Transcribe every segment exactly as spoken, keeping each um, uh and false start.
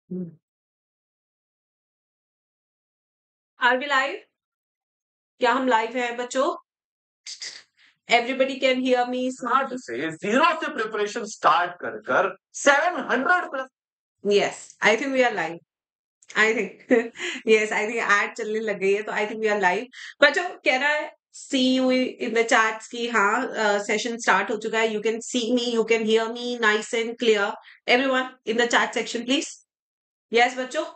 Are we live? क्या हम live हैं बच्चों? Everybody can hear me? Start से जीरो से प्रिपरेशन स्टार्ट कर कर seven hundred plus yes, I think we are live. I think yes, I think ad चलने लग गई है, तो I think we are live. बच्चों कह रहा है see you in the chats की हाँ सेशन स्टार्ट हो चुका है। You can see me, you can hear me nice and clear. Everyone in the chat section please. Yes बच्चों,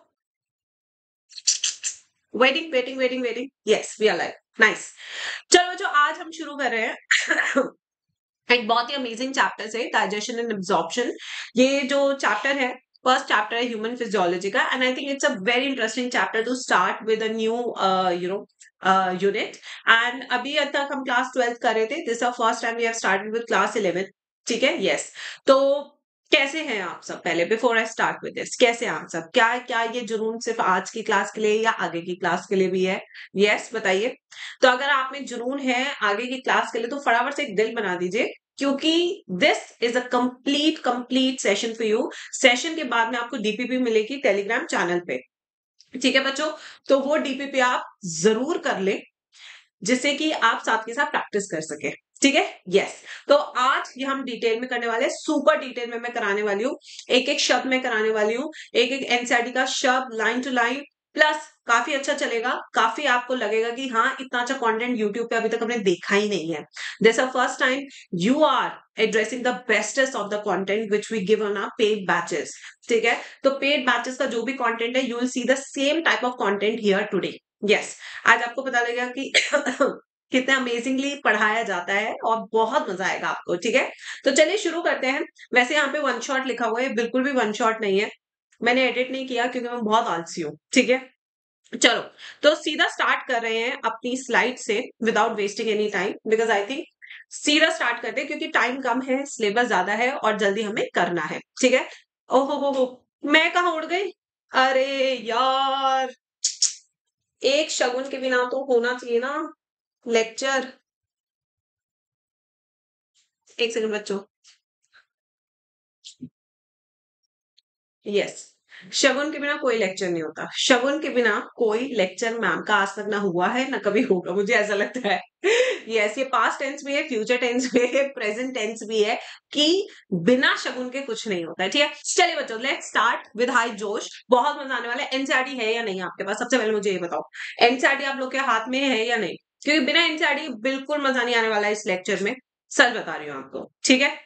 waiting waiting waiting waiting. Yes we are live, nice. चलो बच्चों आज हम शुरू कर रहे हैं एक बहुत ही अमेजिंग चैप्टर से, डाइजेशन एंड एब्जॉर्प्शन। ये जो चैप्टर है फर्स्ट चैप्टर है ह्यूमन फिजियोलॉजी का, and I think it's a very interesting chapter to start with a new you know unit. And अभी तक हम क्लास ट्वेल्थ कर रहे थे, this our first time we have started with class eleventh. ठीक है, yes. तो कैसे हैं आप सब? पहले before I start with this, कैसे हैं आप सब? क्या क्या ये जुनून सिर्फ आज की क्लास के लिए या आगे की क्लास के लिए भी है? यस बताइए। तो अगर आप में जुनून है आगे की क्लास के लिए तो फटाफट से एक दिल बना दीजिए, क्योंकि this is a complete complete session for you. Session के बाद में आपको डीपीपी मिलेगी टेलीग्राम चैनल पे। ठीक है बच्चों, तो वो डीपीपी आप जरूर कर ले, जिससे कि आप साथ के साथ प्रैक्टिस कर सके। ठीक है, यस। तो आज ये हम डिटेल में करने वाले हैं, सुपर डिटेल में मैं कराने वाली हूँ। एक एक शब्द में कराने वाली हूँ, एक एक एनसीईआरटी का शब्द लाइन टू लाइन। प्लस काफी अच्छा चलेगा, काफी आपको लगेगा कि हाँ इतना अच्छा कंटेंट यूट्यूब पे अभी तक हमने देखा ही नहीं है। This our first time you are addressing the bestest of the content which we give on our paid batches. ठीक है, तो पेड बैचेस का जो भी कंटेंट है you will see the same type of content here today. Yes, आज आपको पता लगेगा कि कितने अमेजिंगली पढ़ाया जाता है और बहुत मजा आएगा आपको। ठीक है, तो चलिए शुरू करते हैं। वैसे यहाँ पे वन शॉट लिखा हुआ है, बिल्कुल भी वन शॉट नहीं है, मैंने एडिट नहीं किया क्योंकि मैं बहुत आलसी हूँ। ठीक है, चलो तो सीधा स्टार्ट कर रहे हैं अपनी स्लाइड से without wasting any time, because I think सीधा स्टार्ट करते हैं क्योंकि टाइम कम है, सिलेबस ज्यादा है और जल्दी हमें करना है। ठीक है, ओहो हो हो मैं कहाँ उड़ गई? अरे यार, एक शगुन के बिना तो होना चाहिए ना लेक्चर। एक सेकंड बच्चों। यस, शगुन के बिना कोई लेक्चर नहीं होता, शगुन के बिना कोई लेक्चर मैम का आज तक ना हुआ है ना कभी होगा, मुझे ऐसा लगता है। यस, ये पास्ट टेंस भी है, फ्यूचर टेंस भी है, प्रेजेंट टेंस भी है कि बिना शगुन के कुछ नहीं होता है। ठीक है, चलिए बच्चों लेट्स स्टार्ट विद हाई जोश। बहुत मजा आने वाला है। एनसीईआरटी है या नहीं आपके पास? सबसे पहले मुझे ये बताओ, एनसीईआरटी आप लोग के हाथ में है या नहीं? क्योंकि बिना एनसीईआरटी बिल्कुल मजा नहीं आने वाला है इस लेक्चर में, सच बता रही हूँ आपको। ठीक है,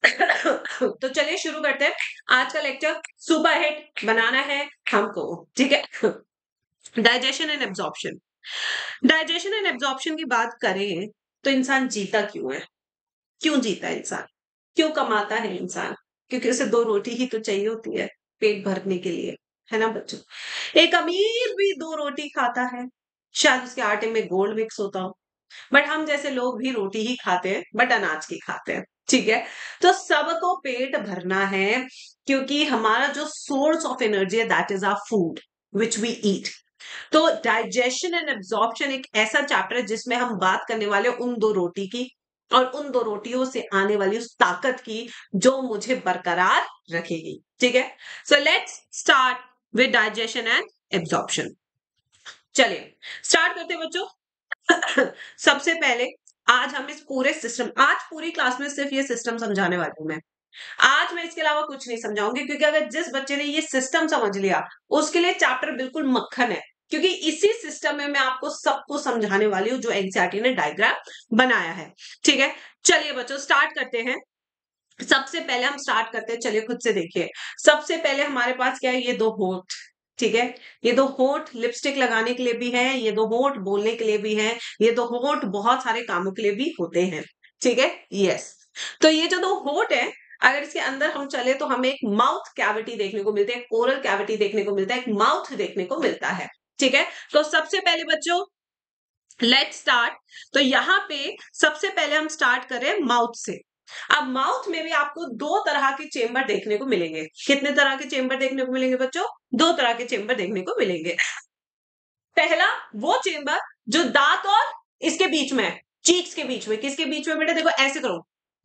तो चलिए शुरू करते हैं आज का लेक्चर। सुपर हिट बनाना है हमको। ठीक है, digestion and absorption. Digestion and absorption की बात करें तो इंसान जीता क्यों है? क्यों जीता है इंसान? क्यों कमाता है इंसान? क्योंकि उसे दो रोटी ही तो चाहिए होती है पेट भरने के लिए, है ना बच्चों? एक अमीर भी दो रोटी खाता है, शायद उसके आटे में गोल्ड मिक्स होता हो, बट हम जैसे लोग भी रोटी ही खाते हैं, बट अनाज की खाते हैं। ठीक है, तो सबको पेट भरना है क्योंकि हमारा जो सोर्स ऑफ एनर्जी है that is our food which we eat. तो डाइजेशन एंड एब्जॉर्प्शन एक ऐसा चैप्टर है जिसमें हम बात करने वाले हैं उन दो रोटी की और उन दो रोटियों से आने वाली उस ताकत की जो मुझे बरकरार रखेगी। ठीक है, so let's start with digestion and absorption. चलिए स्टार्ट करते हैं बच्चों। सबसे पहले आज हम इस पूरे सिस्टम, आज पूरी क्लास में सिर्फ ये सिस्टम समझाने वाली हूं मैं। आज मैं इसके अलावा कुछ नहीं समझाऊंगी, क्योंकि अगर जिस बच्चे ने ये सिस्टम समझ लिया उसके लिए चैप्टर बिल्कुल मक्खन है, क्योंकि इसी सिस्टम में मैं आपको सबको समझाने वाली हूँ जो एनसीईआरटी ने डायग्राम बनाया है। ठीक है, चलिए बच्चों स्टार्ट करते हैं। सबसे पहले हम स्टार्ट करते हैं, चलिए खुद से देखिए। सबसे पहले हमारे पास क्या है? ये दो होठ। ठीक है, ये दो होठ लिपस्टिक लगाने के लिए भी है, ये दो होठ बोलने के लिए भी है, ये दो होठ बहुत सारे कामों के लिए भी होते हैं। ठीक है, यस। तो ये जो दो होठ है, अगर इसके अंदर हम चले तो हमें एक माउथ कैविटी देखने को मिलता है, एक ओरल कैविटी देखने को मिलता है, एक माउथ देखने को मिलता है। ठीक है, तो सबसे पहले बच्चों लेट स्टार्ट। तो यहाँ पे सबसे पहले हम स्टार्ट करें माउथ से। अब माउथ में भी आपको दो तरह के चेंबर देखने को मिलेंगे। कितने तरह के चेंबर देखने को मिलेंगे बच्चों? दो तरह के चेंबर देखने को मिलेंगे। पहला वो चेंबर जो दांत और इसके बीच में है, चीक्स के बीच में। किसके बीच में बेटा? देखो ऐसे करो,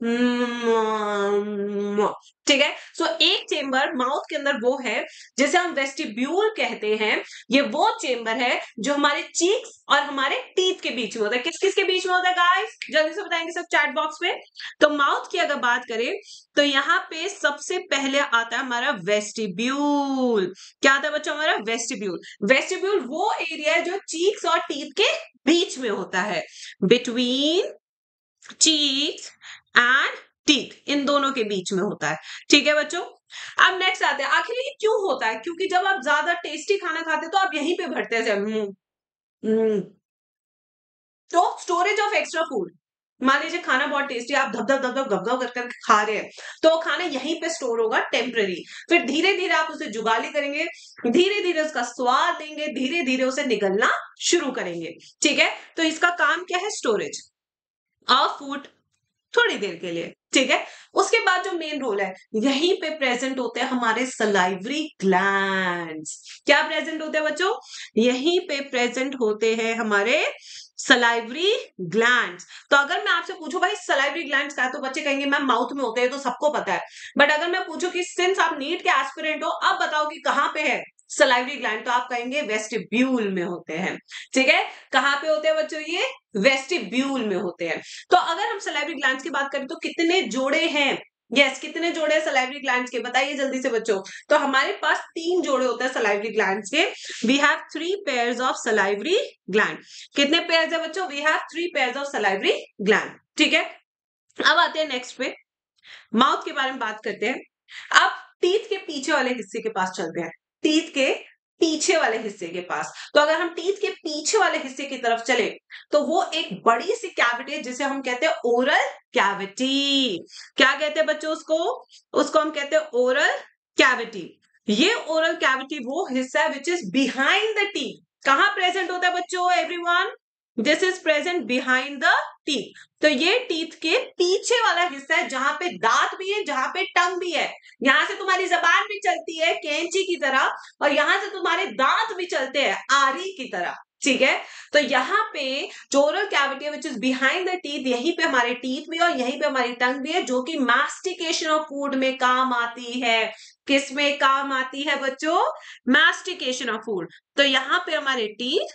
ठीक है। सो एक चेम्बर माउथ के अंदर वो है जिसे हम वेस्टिब्यूल कहते हैं। ये वो चेम्बर है जो हमारे चीक्स और हमारे टीथ के बीच में होता है। किस किस के बीच में होता है गाइस? जल्दी से बताएंगे सब चैट बॉक्स में। तो माउथ की अगर बात करें तो यहाँ पे सबसे पहले आता है हमारा वेस्टिब्यूल। क्या आता है बच्चों? हमारा वेस्टिब्यूल। वेस्टिब्यूल वो एरिया है जो चीक्स और टीथ के बीच में होता है, बिटवीन चीक्स एंड टीथ, इन दोनों के बीच में होता है। ठीक है बच्चों। अब नेक्स्ट आते हैं, आखिर ये क्यों होता है? क्योंकि जब आप ज्यादा टेस्टी खाना खाते तो आप यहीं पे भरते हैं। हम्म, हम्म। तो स्टोरेज ऑफ एक्स्ट्रा फूड, मान लीजिए खाना बहुत टेस्टी, आप धब धब धब धब गब गब करके खा रहे हैं, तो खाना यहीं पे स्टोर होगा टेम्पररी। फिर धीरे धीरे आप उसे जुगाली करेंगे, धीरे धीरे उसका स्वाद देंगे, धीरे धीरे उसे निगलना शुरू करेंगे। ठीक है। तो इसका काम क्या है? स्टोरेज ऑफ फूड थोड़ी देर के लिए। ठीक है। उसके बाद जो मेन रोल है, यहीं पे प्रेजेंट होते हैं हमारे सलाइवरी ग्लैंड्स। क्या प्रेजेंट होते हैं बच्चों? यहीं पे प्रेजेंट होते हैं हमारे सलाइवरी ग्लैंड्स। तो अगर मैं आपसे पूछूं भाई सलाइवरी ग्लैंड्स क्या है, तो बच्चे कहेंगे मैम माउथ में होते हैं, तो सबको पता है। बट अगर मैं पूछूं कि सिंस आप नीट के एस्पिरेंट हो, अब बताओ कि कहां पे है सलाइवरी ग्लैंड, तो आप कहेंगे वेस्टिब्यूल में होते हैं। ठीक है। कहां पे होते हैं बच्चों? ये वेस्टिब्यूल में होते हैं। तो अगर हम सलाइवरी ग्लैंड्स की बात करें तो कितने जोड़े हैं? यस yes, कितने जोड़े हैं सलाइवरी ग्लैंड्स के? बताइए जल्दी से बच्चों। तो हमारे पास तीन जोड़े होते हैं सलाइवरी ग्लैंड्स के। We have three pairs of salivary gland. कितने पेयर्स है बच्चों? We have three pairs of salivary gland. ठीक है। अब आते हैं नेक्स्ट पे, माउथ के बारे में बात करते हैं। अब टीथ के पीछे वाले हिस्से के पास चलते हैं, टीथ के पीछे वाले हिस्से के पास। तो अगर हम टीथ के पीछे वाले हिस्से की तरफ चले तो वो एक बड़ी सी कैविटी है जिसे हम कहते हैं ओरल कैविटी। क्या कहते हैं बच्चों उसको? उसको हम कहते हैं ओरल कैविटी। ये ओरल कैविटी वो हिस्सा है which is behind the teeth. कहां प्रेजेंट होता है बच्चों? Everyone, this is present behind the teeth. तो ये टीथ के पीछे वाला हिस्सा है जहां पे दांत भी है, जहां पे टंग भी है। यहां से तुम्हारी जबान भी चलती है कैंची की तरह, और यहां से तुम्हारे दांत भी चलते हैं आरी की तरह। ठीक है। तो यहाँ पे जो oral cavity which is behind the teeth, यहीं पे हमारे टीथ भी और यहीं पे हमारी टंग भी है, जो कि मास्टिकेशन ऑफ फूड में काम आती है। किस में काम आती है बच्चों? Mastication of food. तो यहाँ पे हमारे टीथ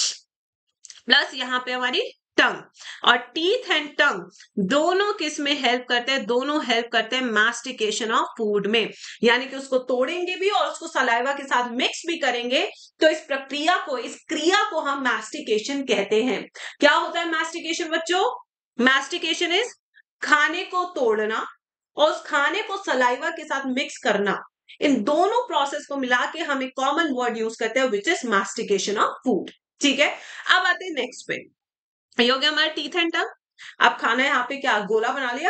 प्लस यहाँ पे हमारी टंग, और टीथ एंड टंग दोनों किस में हेल्प करते हैं? दोनों हेल्प करते हैं मास्टिकेशन ऑफ फूड में। यानी कि उसको तोड़ेंगे भी और उसको सलाइवा के साथ मिक्स भी करेंगे। तो इस प्रक्रिया को, इस क्रिया को हम मास्टिकेशन कहते हैं। क्या होता है मास्टिकेशन बच्चों? मास्टिकेशन इज खाने को तोड़ना और उस खाने को सलाइवा के साथ मिक्स करना। इन दोनों प्रोसेस को मिला के हम एक कॉमन वर्ड यूज करते हैं which is mastication of food. ठीक है। अब आते हैं नेक्स्ट पे, ये हो गया हमारा टीथ एंड टंग। अब खाना यहाँ पे क्या गोला बना लिया,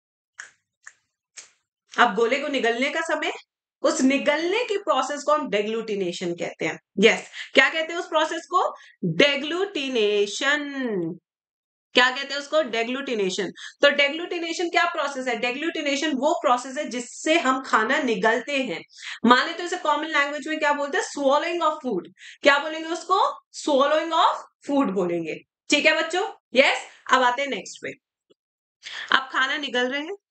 अब गोले को निगलने का समय। उस निगलने की प्रोसेस को हम डेग्लूटिनेशन कहते हैं। Yes yes. क्या कहते हैं उस प्रोसेस को? डेग्लूटिनेशन। क्या कहते हैं उसको? डेग्लूटिनेशन। तो डेग्लूटिनेशन क्या प्रोसेस है? डेग्लूटिनेशन वो प्रोसेस है जिससे हम खाना निगलते हैं। मान लेते तो इसे कॉमन लैंग्वेज में क्या बोलते हैं? Swallowing of food. क्या बोलेंगे उसको? स्वॉलोइंग ऑफ फूड बोलेंगे। ठीक है बच्चों। यस। अब आते हैं नेक्स्ट पे। अब खाना निगल रहे हैं,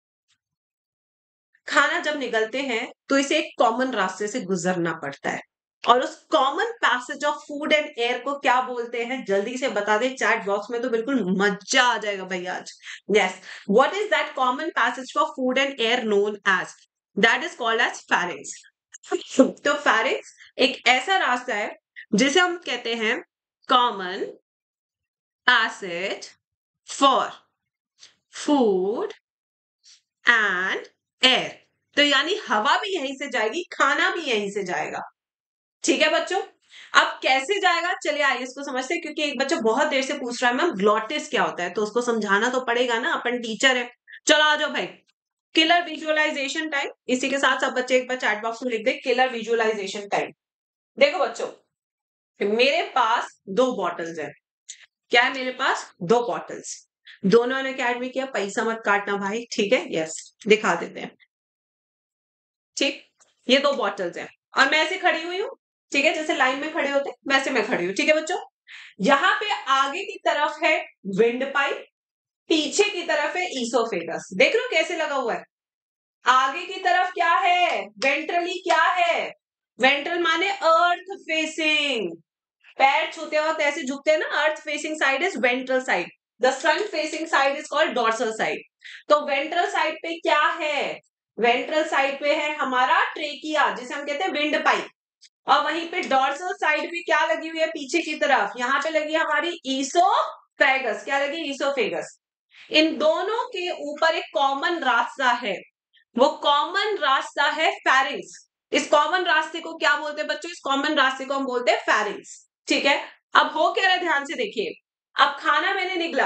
खाना जब निगलते हैं तो इसे एक कॉमन रास्ते से गुजरना पड़ता है, और उस common passage of food and air को क्या बोलते हैं? जल्दी से बता दे चैट बॉक्स में, तो बिल्कुल मजा आ जाएगा भाई आज। Yes, what is that common passage for food and air known as? That is called as pharynx. तो फेरिंग्स एक ऐसा रास्ता है जिसे हम कहते हैं common passage for food and air. तो यानी हवा भी यहीं से जाएगी, खाना भी यहीं से जाएगा। ठीक है बच्चों। अब कैसे जाएगा, चलिए आइए इसको समझते हैं, क्योंकि एक बच्चा बहुत देर से पूछ रहा है मैम ग्लॉटिस क्या होता है, तो उसको समझाना तो पड़ेगा ना, अपन टीचर है। चलो आ जाओ भाई। किलर विजुअलाइजेशन टाइम, इसी के साथ सब बच्चे एक बार चैट बॉक्स में लिख दे किलर विजुअलाइजेशन टाइम। देखो बच्चों, मेरे पास दो बॉटल्स है। क्या है मेरे पास? दो बॉटल्स। दोनों ने क्या किया? पैसा मत काटना भाई, ठीक है। यस, दिखा देते हैं। ठीक, ये दो बॉटल्स हैं और मैं ऐसे खड़ी हुई हूँ। ठीक है, जैसे लाइन में खड़े होते वैसे मैं खड़ी हूँ। ठीक है बच्चों, यहाँ पे आगे की तरफ है विंड पाइप, पीछे की तरफ है ईसोफेगस। देख लो कैसे लगा हुआ है। आगे की तरफ क्या है, वेंट्रली क्या है, वेंट्रल माने अर्थ फेसिंग। पैर छूते वक्त ऐसे झुकते हैं ना, earth facing side is ventral side, the sun facing side is called dorsal side. तो वेंट्रल साइड पे क्या है, वेंट्रल साइड पे है हमारा ट्रेकिया, जिसे हम कहते हैं विंड पाइप। और वहीं पे डॉर्सल साइड पे क्या लगी हुई है पीछे की तरफ, यहाँ पे लगी है हमारी ईसोफेगस। क्या लगी, ईसोफेगस। इन दोनों के ऊपर एक कॉमन रास्ता है, वो कॉमन रास्ता है फेरिंग्स। इस कॉमन रास्ते को क्या बोलते हैं बच्चों, इस कॉमन रास्ते को हम बोलते हैं फेरिंग्स। ठीक है, अब हो क्या रहा है ध्यान से देखिए। अब खाना मैंने निगला,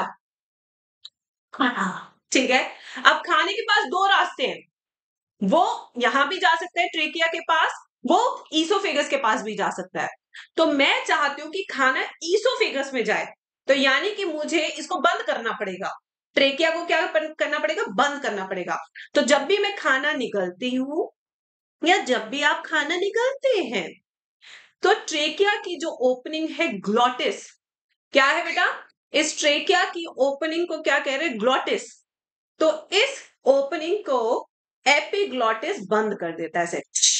ठीक है, अब खाने के पास दो रास्ते हैं, वो यहां भी जा सकता है ट्रेकिया के पास, वो ईसोफेगस के पास भी जा सकता है। तो मैं चाहती हूं कि खाना ईसोफेगस में जाए, तो यानी कि मुझे इसको बंद करना पड़ेगा, ट्रेकिया को क्या करना पड़ेगा, बंद करना पड़ेगा। तो जब भी मैं खाना निगलती हूं या जब भी आप खाना निगलते हैं, तो ट्रेकिया की जो ओपनिंग है ग्लॉटिस, क्या है बेटा, इस ट्रेकिया की ओपनिंग को क्या कह रहे हैं, ग्लॉटिस। तो इस ओपनिंग को एपिग्लॉटिस बंद कर देता है, ऐसे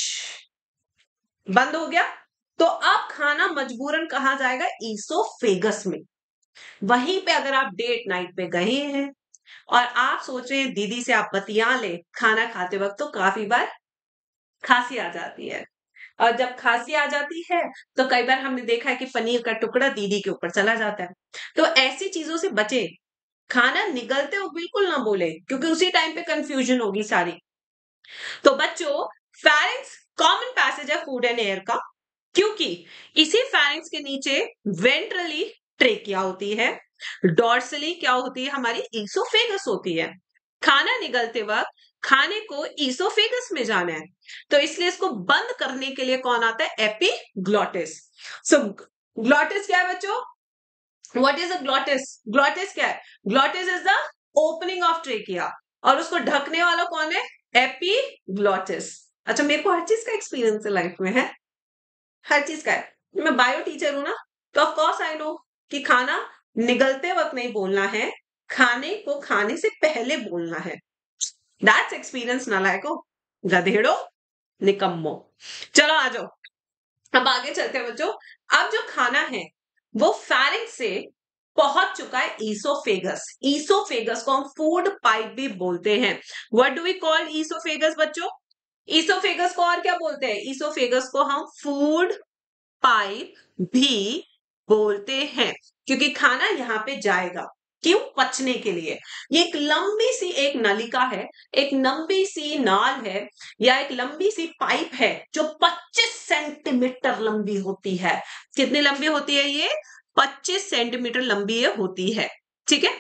बंद हो गया। तो अब खाना मजबूरन कहां जाएगा, ईसोफेगस में। वहीं पे अगर आप डेट नाइट पे गए हैं और आप सोच रहे हैं दीदी से आप बतिया ले खाना खाते वक्त, तो काफी बार खांसी आ जाती है। और जब खांसी आ जाती है तो कई बार हमने देखा है कि पनीर का टुकड़ा दीदी के ऊपर चला जाता है। तो ऐसी चीजों से बचे, खाना निगलते हो बिल्कुल ना बोले, क्योंकि उसी टाइम पे कंफ्यूजन होगी सारी। तो बच्चों, फेरिंग्स कॉमन पैसेज है फूड एंड एयर का, क्योंकि इसी फेरिंग्स के नीचे वेंट्रली ट्रेकिया होती है, डॉर्सली क्या होती है, हमारी ईसोफेगस होती है। खाना निगलते वक्त खाने को ईसोफेगस में जाना है, तो इसलिए इसको बंद करने के लिए कौन आता है, एपिग्लॉटिस। सो ग्लॉटिस क्या है बच्चों, what is a glottis, glottis क्या है, glottis is the opening of trachea, और उसको ढकने वाला कौन है, एपिग्लॉटिस। अच्छा, मेरे को हर चीज का एक्सपीरियंस है लाइफ में, है हर चीज का है। मैं बायो टीचर हूं ना, तो ऑफ कोर्स आई नो कि खाना निगलते वक्त नहीं बोलना है, खाने को खाने से पहले बोलना है। दैट्स एक्सपीरियंस नालायको, गधेड़ो, निकम्मो। चलो आ जाओ, अब आगे चलते हैं बच्चों। अब जो खाना है वो फेरिंक्स से पहुंच चुका है ईसोफेगस। ईसोफेगस को हम फूड पाइप भी बोलते हैं। What do we call oesophagus बच्चों, ईसोफेगस को और क्या बोलते हैं, ईसोफेगस को हम फूड पाइप भी बोलते हैं, क्योंकि खाना यहाँ पे जाएगा, क्यों, पचने के लिए। ये एक लंबी सी एक नलिका है, एक लंबी सी नाल है, या एक लंबी सी पाइप है जो पच्चीस सेंटीमीटर लंबी होती है। कितनी लंबी होती है ये, पच्चीस सेंटीमीटर लंबी ये होती है, ठीक है,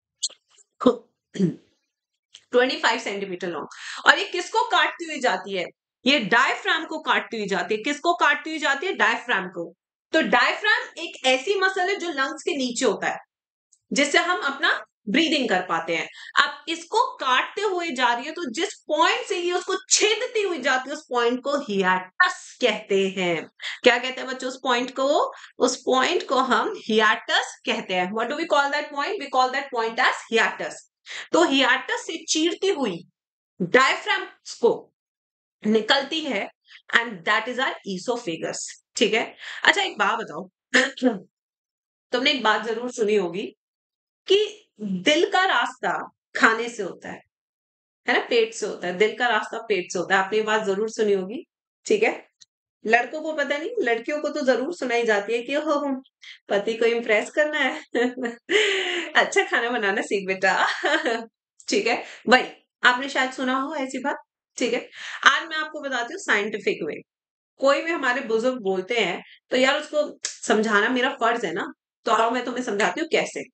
पच्चीस सेंटीमीटर लॉन्ग। और ये किसको काटती हुई जाती है, ये डायफ्राम को काटती हुई जाती है। किसको काटती हुई जाती है, डायफ्राम को। तो डायफ्राम एक ऐसी मसल है जो लंग्स के नीचे होता है, जिससे हम अपना ब्रीदिंग कर पाते हैं। अब इसको काटते हुए जा रही है, तो जिस पॉइंट से ये उसको छेदती हुई जाती है, उस पॉइंट को हियाटस कहते हैं। क्या कहते हैं बच्चों उस पॉइंट को, उस पॉइंट को हम हियाटस कहते हैं। What do we call that point, we call that point as hiatus. तो हियाटस से चीरती हुई डायफ्राम को निकलती है, and that is our oesophagus, ठीक है। अच्छा एक बात बताओ, तुमने एक बात जरूर सुनी होगी कि दिल का रास्ता खाने से होता है है ना, पेट से होता है, दिल का रास्ता पेट से होता है। आपने ये बात जरूर सुनी होगी, ठीक है। लड़कों को पता नहीं, लड़कियों को तो जरूर सुनाई जाती है कि हो पति को इम्प्रेस करना है अच्छा खाना बनाना सीख बेटा ठीक है, वही आपने शायद सुना हो ऐसी बात, ठीक है। आज मैं आपको बताती हूँ साइंटिफिक वे। कोई भी हमारे बुजुर्ग बोलते हैं तो यार उसको समझाना मेरा फर्ज है ना, तो आओ मैं तुम्हें समझाती हूँ कैसे।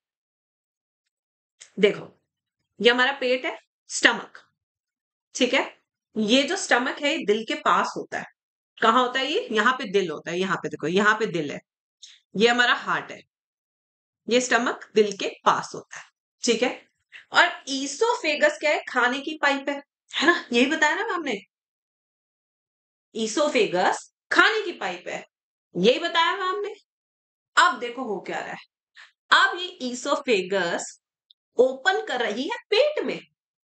देखो, ये हमारा पेट है, स्टमक, ठीक है। ये जो स्टमक है ये दिल के पास होता है। कहाँ होता है ये, यहाँ पे दिल होता है, यहाँ पे देखो, यहाँ पे दिल है, ये हमारा हार्ट है, ये स्टमक दिल के पास होता है, ठीक है। और ईसोफेगस क्या है, खाने की पाइप है है ना, यही बताया ना हमने, ईसोफेगस खाने की पाइप है, यही बताया था हमने। अब देखो हो क्या रहा है, अब ये ईसोफेगस ओपन कर रही है पेट में।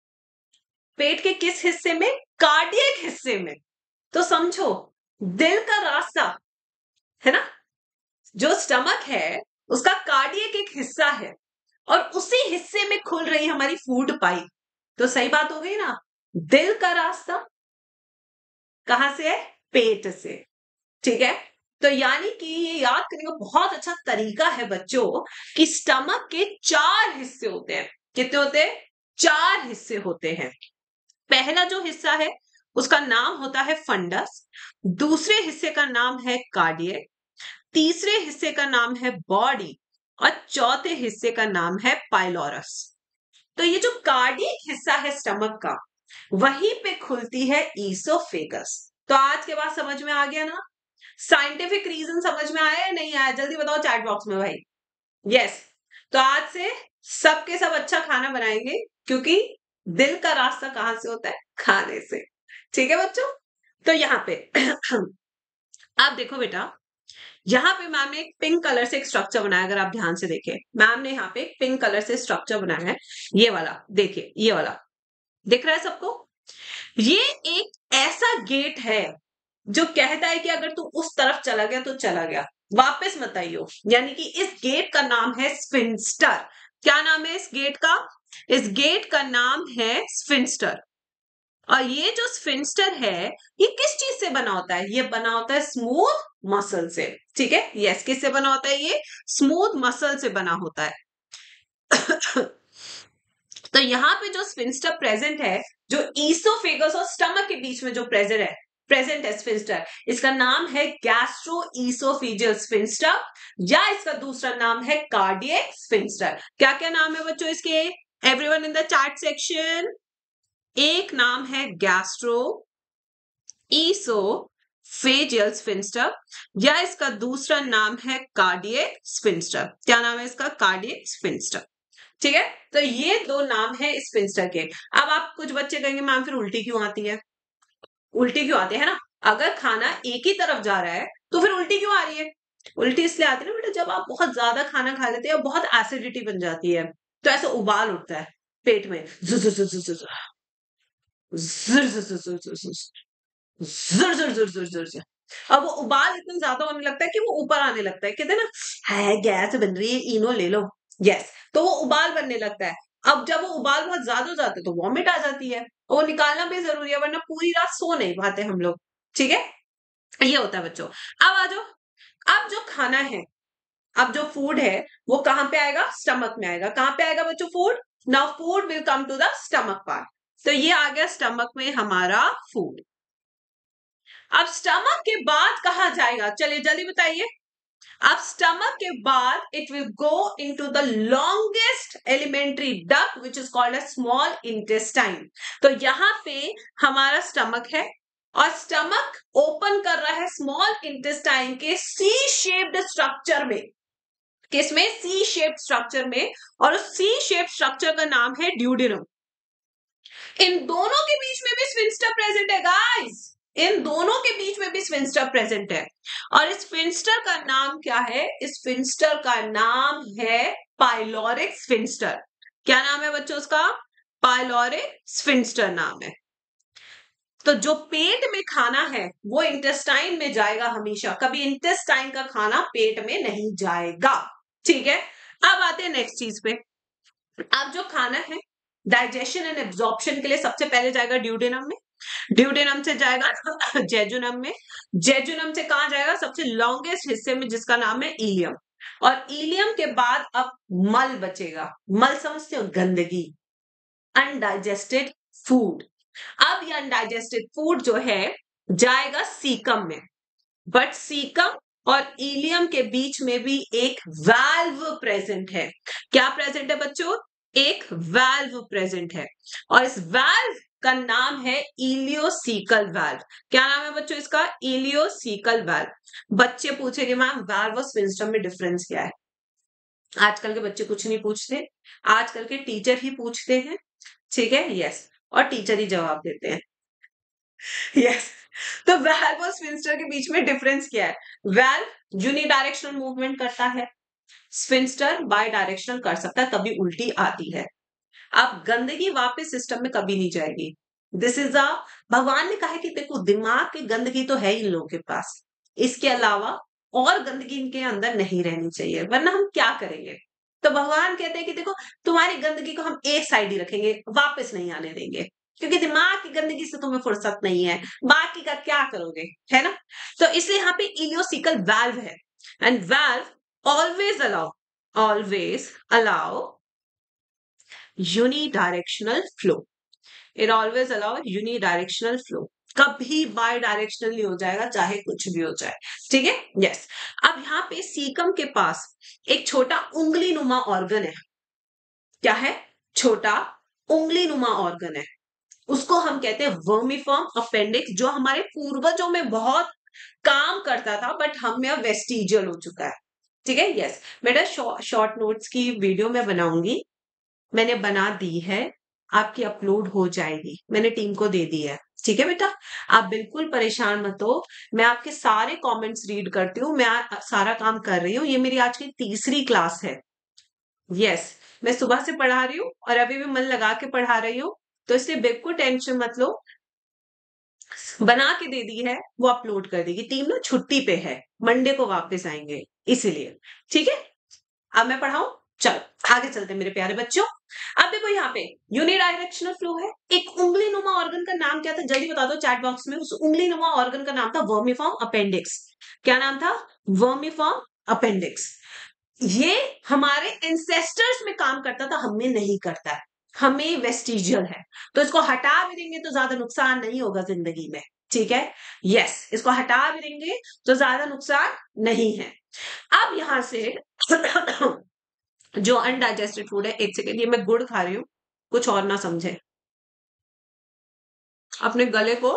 पेट के किस हिस्से में? कार्डियक हिस्से में। तो समझो दिल का रास्ता है ना, जो स्टमक है उसका कार्डियक एक हिस्सा है और उसी हिस्से में खुल रही हमारी फूड पाइप। तो सही बात हो गई ना, दिल का रास्ता कहां से है? पेट से। ठीक है, तो यानी कि ये याद करने का बहुत अच्छा तरीका है बच्चों कि स्टमक के चार हिस्से होते हैं। कितने होते हैं? चार हिस्से होते हैं। पहला जो हिस्सा है उसका नाम होता है फंडस, दूसरे हिस्से का नाम है कार्डियक, तीसरे हिस्से का नाम है बॉडी और चौथे हिस्से का नाम है पाइलोरस। तो ये जो कार्डियक हिस्सा है स्टमक का, वहीं पे खुलती है ईसोफेगस। तो आज के बाद समझ में आ गया ना? साइंटिफिक रीजन समझ में आया या नहीं आया? जल्दी बताओ चैट बॉक्स में भाई। यस, तो आज से सबके सब अच्छा खाना बनाएंगे, क्योंकि दिल का रास्ता कहां से होता है? खाने से। ठीक है बच्चों, तो यहाँ पे आप देखो बेटा, यहाँ पे मैम ने एक पिंक कलर से एक स्ट्रक्चर बनाया। अगर आप ध्यान से देखें, मैम ने यहाँ पे एक पिंक कलर से स्ट्रक्चर बनाया है। ये वाला देखिए, ये वाला दिख रहा है सबको? ये एक ऐसा गेट है जो कहता है कि अगर तू उस तरफ चला गया तो चला गया, वापस मत आइयो। यानी कि इस गेट का नाम है स्फिंक्टर। क्या नाम है इस गेट का? इस गेट का नाम है स्फिंक्टर। और ये जो स्फिंक्टर है ये किस चीज से बना होता है? ये बना होता है स्मूथ मसल से। ठीक है, यस, किससे बना होता है? ये स्मूथ मसल से बना होता है। तो यहाँ पे जो स्फिंक्टर प्रेजेंट है, जो ईसोफेगस और स्टमक के बीच में जो प्रेजेंट है प्रेजेंट है स्फिंक्टर, इसका नाम है गैस्ट्रो ईसोफेजियल स्फिंक्टर, या इसका दूसरा नाम है कार्डियक स्फिंक्टर। क्या क्या नाम है बच्चों इसके? Everyone in the chat section. एक नाम है गैस्ट्रो ईसोफेजियल स्फिंक्टर, या इसका दूसरा नाम है कार्डियक स्फिंक्टर। क्या नाम है इसका? Cardiac sphincter. ठीक है, तो ये दो नाम है स्फिंक्टर के। अब आप कुछ बच्चे कहेंगे मैम फिर उल्टी क्यों आती है? उल्टी क्यों आती है ना, अगर खाना एक ही तरफ जा रहा है तो फिर उल्टी क्यों आ रही है? उल्टी इसलिए आती है ना बेटा, जब आप बहुत ज्यादा खाना खा लेते हैं और बहुत एसिडिटी बन जाती है, तो ऐसे उबाल उठता है पेट में, जुर जुर जुर जुर जुर जुर जुर जुर जुर जुर जुर जुर जुर जुर जुर जुर जुर। अब वो उबाल इतना ज्यादा होने लगता है कि वो ऊपर आने लगता है, कहते हैं ना है गैस बन रही है, इनो ले लो। यस, तो वो उबाल बनने लगता है। अब जब वो उबाल बहुत ज्यादा हो जाता है तो वॉमिट आ जाती है, वो निकालना भी जरूरी है, वरना पूरी रात सो नहीं पाते हम लोग। ठीक है, ये होता है बच्चों। अब आ जाओ, अब जो खाना है, अब जो फूड है वो कहां पे आएगा? स्टमक में आएगा। कहां पे आएगा बच्चों food? Now food will come to the stomach part. तो ये आ गया स्टमक में हमारा फूड। अब स्टमक के बाद कहां जाएगा? चलिए जल्दी बताइए। अब स्टमक के बाद it will go into the longest alimentary duct which is called a small intestine. तो यहां पे हमारा स्टमक है और स्टमक ओपन कर रहा है स्मॉल इंटेस्टाइन के सी शेप्ड स्ट्रक्चर में। किसमें? सी शेप्ड स्ट्रक्चर में। और उस सी शेप्ड स्ट्रक्चर का नाम है ड्यूडेनम। इन दोनों के बीच में भी स्फिंक्टर प्रेजेंट है गाइस, इन दोनों के बीच में भी स्फिंक्टर प्रेजेंट है। और इस स्फिंक्टर का नाम क्या है? इस स्फिंक्टर का नाम है पाइलोरिक स्फिंक्टर। क्या नाम है बच्चों उसका? पाइलोरिक स्फिंक्टर नाम है। तो जो पेट में खाना है वो इंटेस्टाइन में जाएगा हमेशा, कभी इंटेस्टाइन का खाना पेट में नहीं जाएगा। ठीक है, अब आते हैं नेक्स्ट चीज पे। अब जो खाना है डाइजेशन एंड एब्जॉर्प्शन के लिए सबसे पहले जाएगा ड्यूडेनम में, ड्यूडेनम से जाएगा जेजुनम में, जेजुनम से कहां जाएगा? सबसे लॉन्गेस्ट हिस्से में जिसका नाम है इलियम। और इलियम के बाद अब मल बचेगा। मल समझते हो? गंदगी, अनडाइजेस्टेड फूड। अब ये अनडाइजेस्टेड फूड जो है जाएगा सीकम में। बट सीकम और इलियम के बीच में भी एक वाल्व प्रेजेंट है। क्या प्रेजेंट है बच्चों? एक वाल्व प्रेजेंट है और इस वाल्व का नाम है इलियोसीकल वाल्व। क्या नाम है बच्चों इसका? Ileocaecal valve. बच्चे पूछेंगे मैम वाल्व और स्फिंक्टर में डिफरेंस क्या है? आजकल के बच्चे कुछ नहीं पूछते, आजकल के टीचर ही पूछते हैं। ठीक है, यस, और टीचर ही जवाब देते हैं। यस, तो वाल्व और स्फिंक्टर के बीच में डिफरेंस क्या है? वाल्व यूनिडायरेक्शनल मूवमेंट करता है, स्फिंक्टर बाय डायरेक्शनल कर सकता है, तभी उल्टी आती है। अब गंदगी वापस सिस्टम में कभी नहीं जाएगी। दिस इज अ भगवान ने कहा है कि देखो दिमाग की गंदगी तो है इन लोगों के पास, इसके अलावा और गंदगी इनके अंदर नहीं रहनी चाहिए, वरना हम क्या करेंगे। तो भगवान कहते हैं कि देखो तुम्हारी गंदगी को हम एक साइड ही रखेंगे, वापस नहीं आने देंगे, क्योंकि दिमाग की गंदगी से तुम्हें फुर्सत नहीं है, बाकी का क्या करोगे, है ना। तो इसलिए यहाँ पे इलियोसिकल वाल्व है, and valve always allow always allow unidirectional flow. It always allow unidirectional flow, कभी बाय डायरेक्शनल नहीं हो जाएगा, चाहे कुछ भी हो जाए, ठीक है। यस, अब यहाँ पे सीकम के पास एक छोटा उंगली नुमा ऑर्गन है। क्या है? छोटा उंगली नुमा ऑर्गन है, उसको हम कहते हैं वर्मिफॉर्म अपेंडिक्स, जो हमारे पूर्वजों में बहुत काम करता था, बट हम में अब वेस्टिजियल हो चुका है, ठीक है। यस बेटा, शॉर्ट नोट्स की वीडियो मैं बनाऊंगी, मैंने बना दी है, आपकी अपलोड हो जाएगी, मैंने टीम को दे दी है, ठीक है बेटा। आप बिल्कुल परेशान मत हो, मैं आपके सारे कमेंट्स रीड करती हूँ, मैं आ, सारा काम कर रही हूँ। ये मेरी आज की तीसरी क्लास है। यस, मैं सुबह से पढ़ा रही हूँ और अभी भी मन लगा के पढ़ा रही हूँ, तो इसलिए बिल्कुल टेंशन मत लो। बना के दे दी है, वो अपलोड कर देगी टीम ना, छुट्टी पे है, मंडे को वापस आएंगे, इसीलिए, ठीक है। अब मैं पढ़ाऊं, चलो आगे चलते हैं मेरे प्यारे बच्चों। अब देखो यहाँ पे यूनिडायरेक्शनल फ्लो है, एक उंगली नुमा ऑर्गन का नाम क्या था, जल्दी बता दो चैट बॉक्स में। उस उंगली नुमा ऑर्गन का नाम था वर्मिफॉर्म अपेंडिक्स। क्या नाम था? Vermiform appendix. ये हमारे एंसेस्टर्स में काम करता था, हमें नहीं करता है, हमें वेस्टिजियल है, तो इसको हटा भी देंगे तो ज्यादा नुकसान नहीं होगा जिंदगी में, ठीक है। यस, इसको हटा भी देंगे तो ज्यादा नुकसान नहीं है। अब यहां से जो अनडाइजेस्टेड फूड है, एक सेकेंड, ये मैं गुड़ खा रही हूँ, कुछ और ना समझे, अपने गले को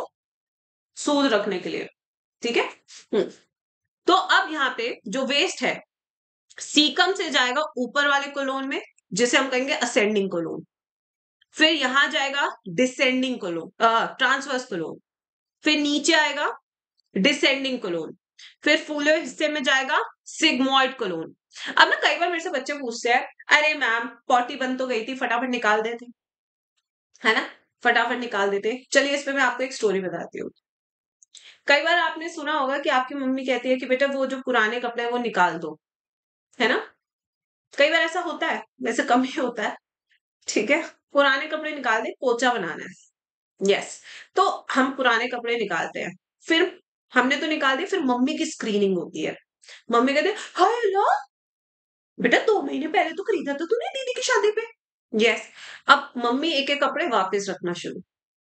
सूद रखने के लिए, ठीक है। हम्म, तो अब यहाँ पे जो वेस्ट है, सीकम से जाएगा ऊपर वाले कोलोन में, जिसे हम कहेंगे असेंडिंग कोलोन, फिर यहां जाएगा डिसेंडिंग कोलोन, ट्रांसवर्स कोलोन, फिर नीचे आएगा डिसेंडिंग कोलोन, फिर फूले हिस्से में जाएगा सिग्मोइड कोलोन। अब ना कई बार मेरे से बच्चे पूछते हैं, अरे मैम पॉटी बन तो गई थी, फटाफट निकाल देते, है ना, फटाफट निकाल देते। चलिए इस पे मैं आपको एक स्टोरी बताती हूँ। कई बार आपने सुना होगा कि आपकी मम्मी कहती है कि बेटा वो जो पुराने कपड़े हैं वो निकाल दो, है ना। कई बार ऐसा होता है, वैसे कम ही होता है, ठीक है। पुराने कपड़े निकाल दे, पोचा बनाना है। यस, तो हम पुराने कपड़े निकालते हैं, फिर हमने तो निकाल दिए, फिर मम्मी की स्क्रीनिंग होती है। मम्मी कहते हैं, हाय अल्लाह, बेटा दो महीने पहले तो खरीदा था तूने दीदी की शादी पे। यस, अब मम्मी एक एक कपड़े वापस रखना शुरू,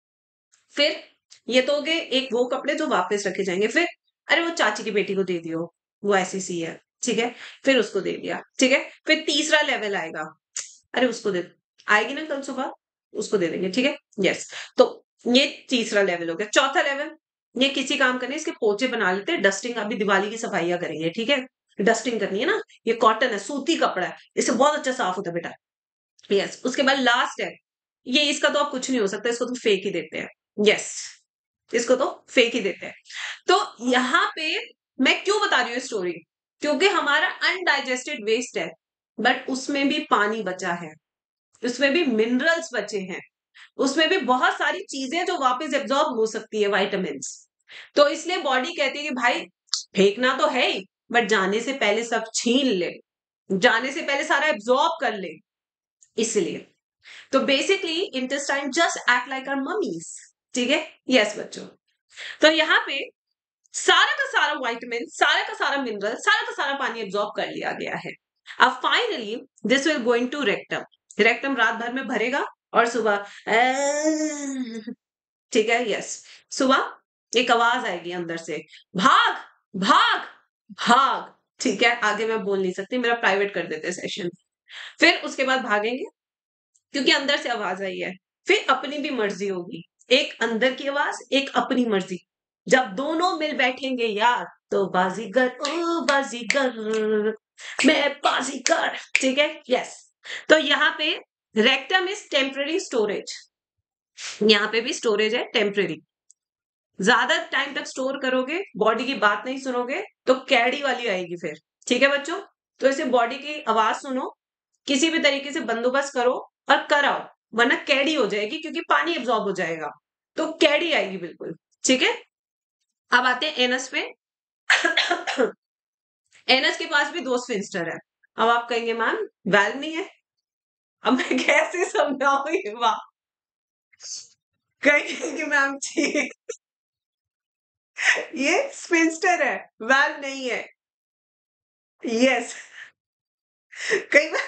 फिर ये तो हो गए एक वो कपड़े जो वापस रखे जाएंगे, फिर अरे वो चाची की बेटी को दे दियो, वो ऐसी सी है, ठीक है, फिर उसको दे दिया, ठीक है। फिर तीसरा लेवल आएगा, अरे उसको दे, आएगी ना कल सुबह, उसको दे देंगे, ठीक है। यस, तो ये तीसरा लेवल हो गया। चौथा लेवल, ये किसी काम करने, इसके पोचे बना लेते हैं, डस्टिंग, अभी दिवाली की सफाइयां करेंगे, ठीक है, डस्टिंग करनी है ना, ये कॉटन है, सूती कपड़ा है, इससे बहुत अच्छा साफ होता है बेटा। यस, उसके बाद लास्ट है, ये इसका तो अब कुछ नहीं हो सकता, इसको तो फेंक ही देते हैं। यस, इसको तो फेंक ही देते हैं। तो यहाँ पे मैं क्यों बता रही हूँ स्टोरी, क्योंकि हमारा अनडाइजेस्टेड वेस्ट है, बट उसमें भी पानी बचा है, उसमें भी मिनरल्स बचे हैं, उसमें भी बहुत सारी चीजें जो वापस एब्जॉर्ब हो सकती है, वाइटामिन। तो इसलिए बॉडी कहती है कि भाई फेंकना तो है ही, बट जाने से पहले सब छीन ले, जाने से पहले सारा एब्जॉर्ब कर ले, इसलिए। तो basically intestine just act like our mummies, ठीक है। यस बच्चों, तो यहाँ पे सारा का सारा वाइटामिन, सारा का सारा मिनरल, सारा का सारा पानी एब्जॉर्ब कर लिया गया है। अब finally this will going to rectum, rectum रात भर में भरेगा और सुबह, ठीक है। यस, सुबह एक आवाज आएगी अंदर से, भाग भाग भाग, ठीक है। आगे मैं बोल नहीं सकती, मेरा प्राइवेट कर देते सेशन। फिर उसके बाद भागेंगे, क्योंकि अंदर से आवाज आई है, फिर अपनी भी मर्जी होगी, एक अंदर की आवाज, एक अपनी मर्जी, जब दोनों मिल बैठेंगे यार, तो बाजीगर ओ बाजीगर, मैं बाजीगर, ठीक है। यस, तो यहाँ पे रेक्टम इज टेम्पररी स्टोरेज, यहाँ पे भी स्टोरेज है टेम्पररी, ज्यादा टाइम तक स्टोर करोगे, बॉडी की बात नहीं सुनोगे, तो कैडी वाली आएगी फिर, ठीक है बच्चों। तो इसे बॉडी की आवाज सुनो, किसी भी तरीके से बंदोबस्त करो और कराओ, वरना कैडी हो जाएगी क्योंकि पानी एब्जॉर्ब हो जाएगा, तो कैडी आएगी बिल्कुल। ठीक है, अब आते हैं एनस पे। एनस के पास भी दो स्फिंक्टर है। अब आप कहेंगे मैम वैल्व नहीं है, अब मैं कैसे समझाऊं ये बात? कहेंगे मैम जी ये स्फिंक्टर है, वैल्व नहीं है। यस, कई बार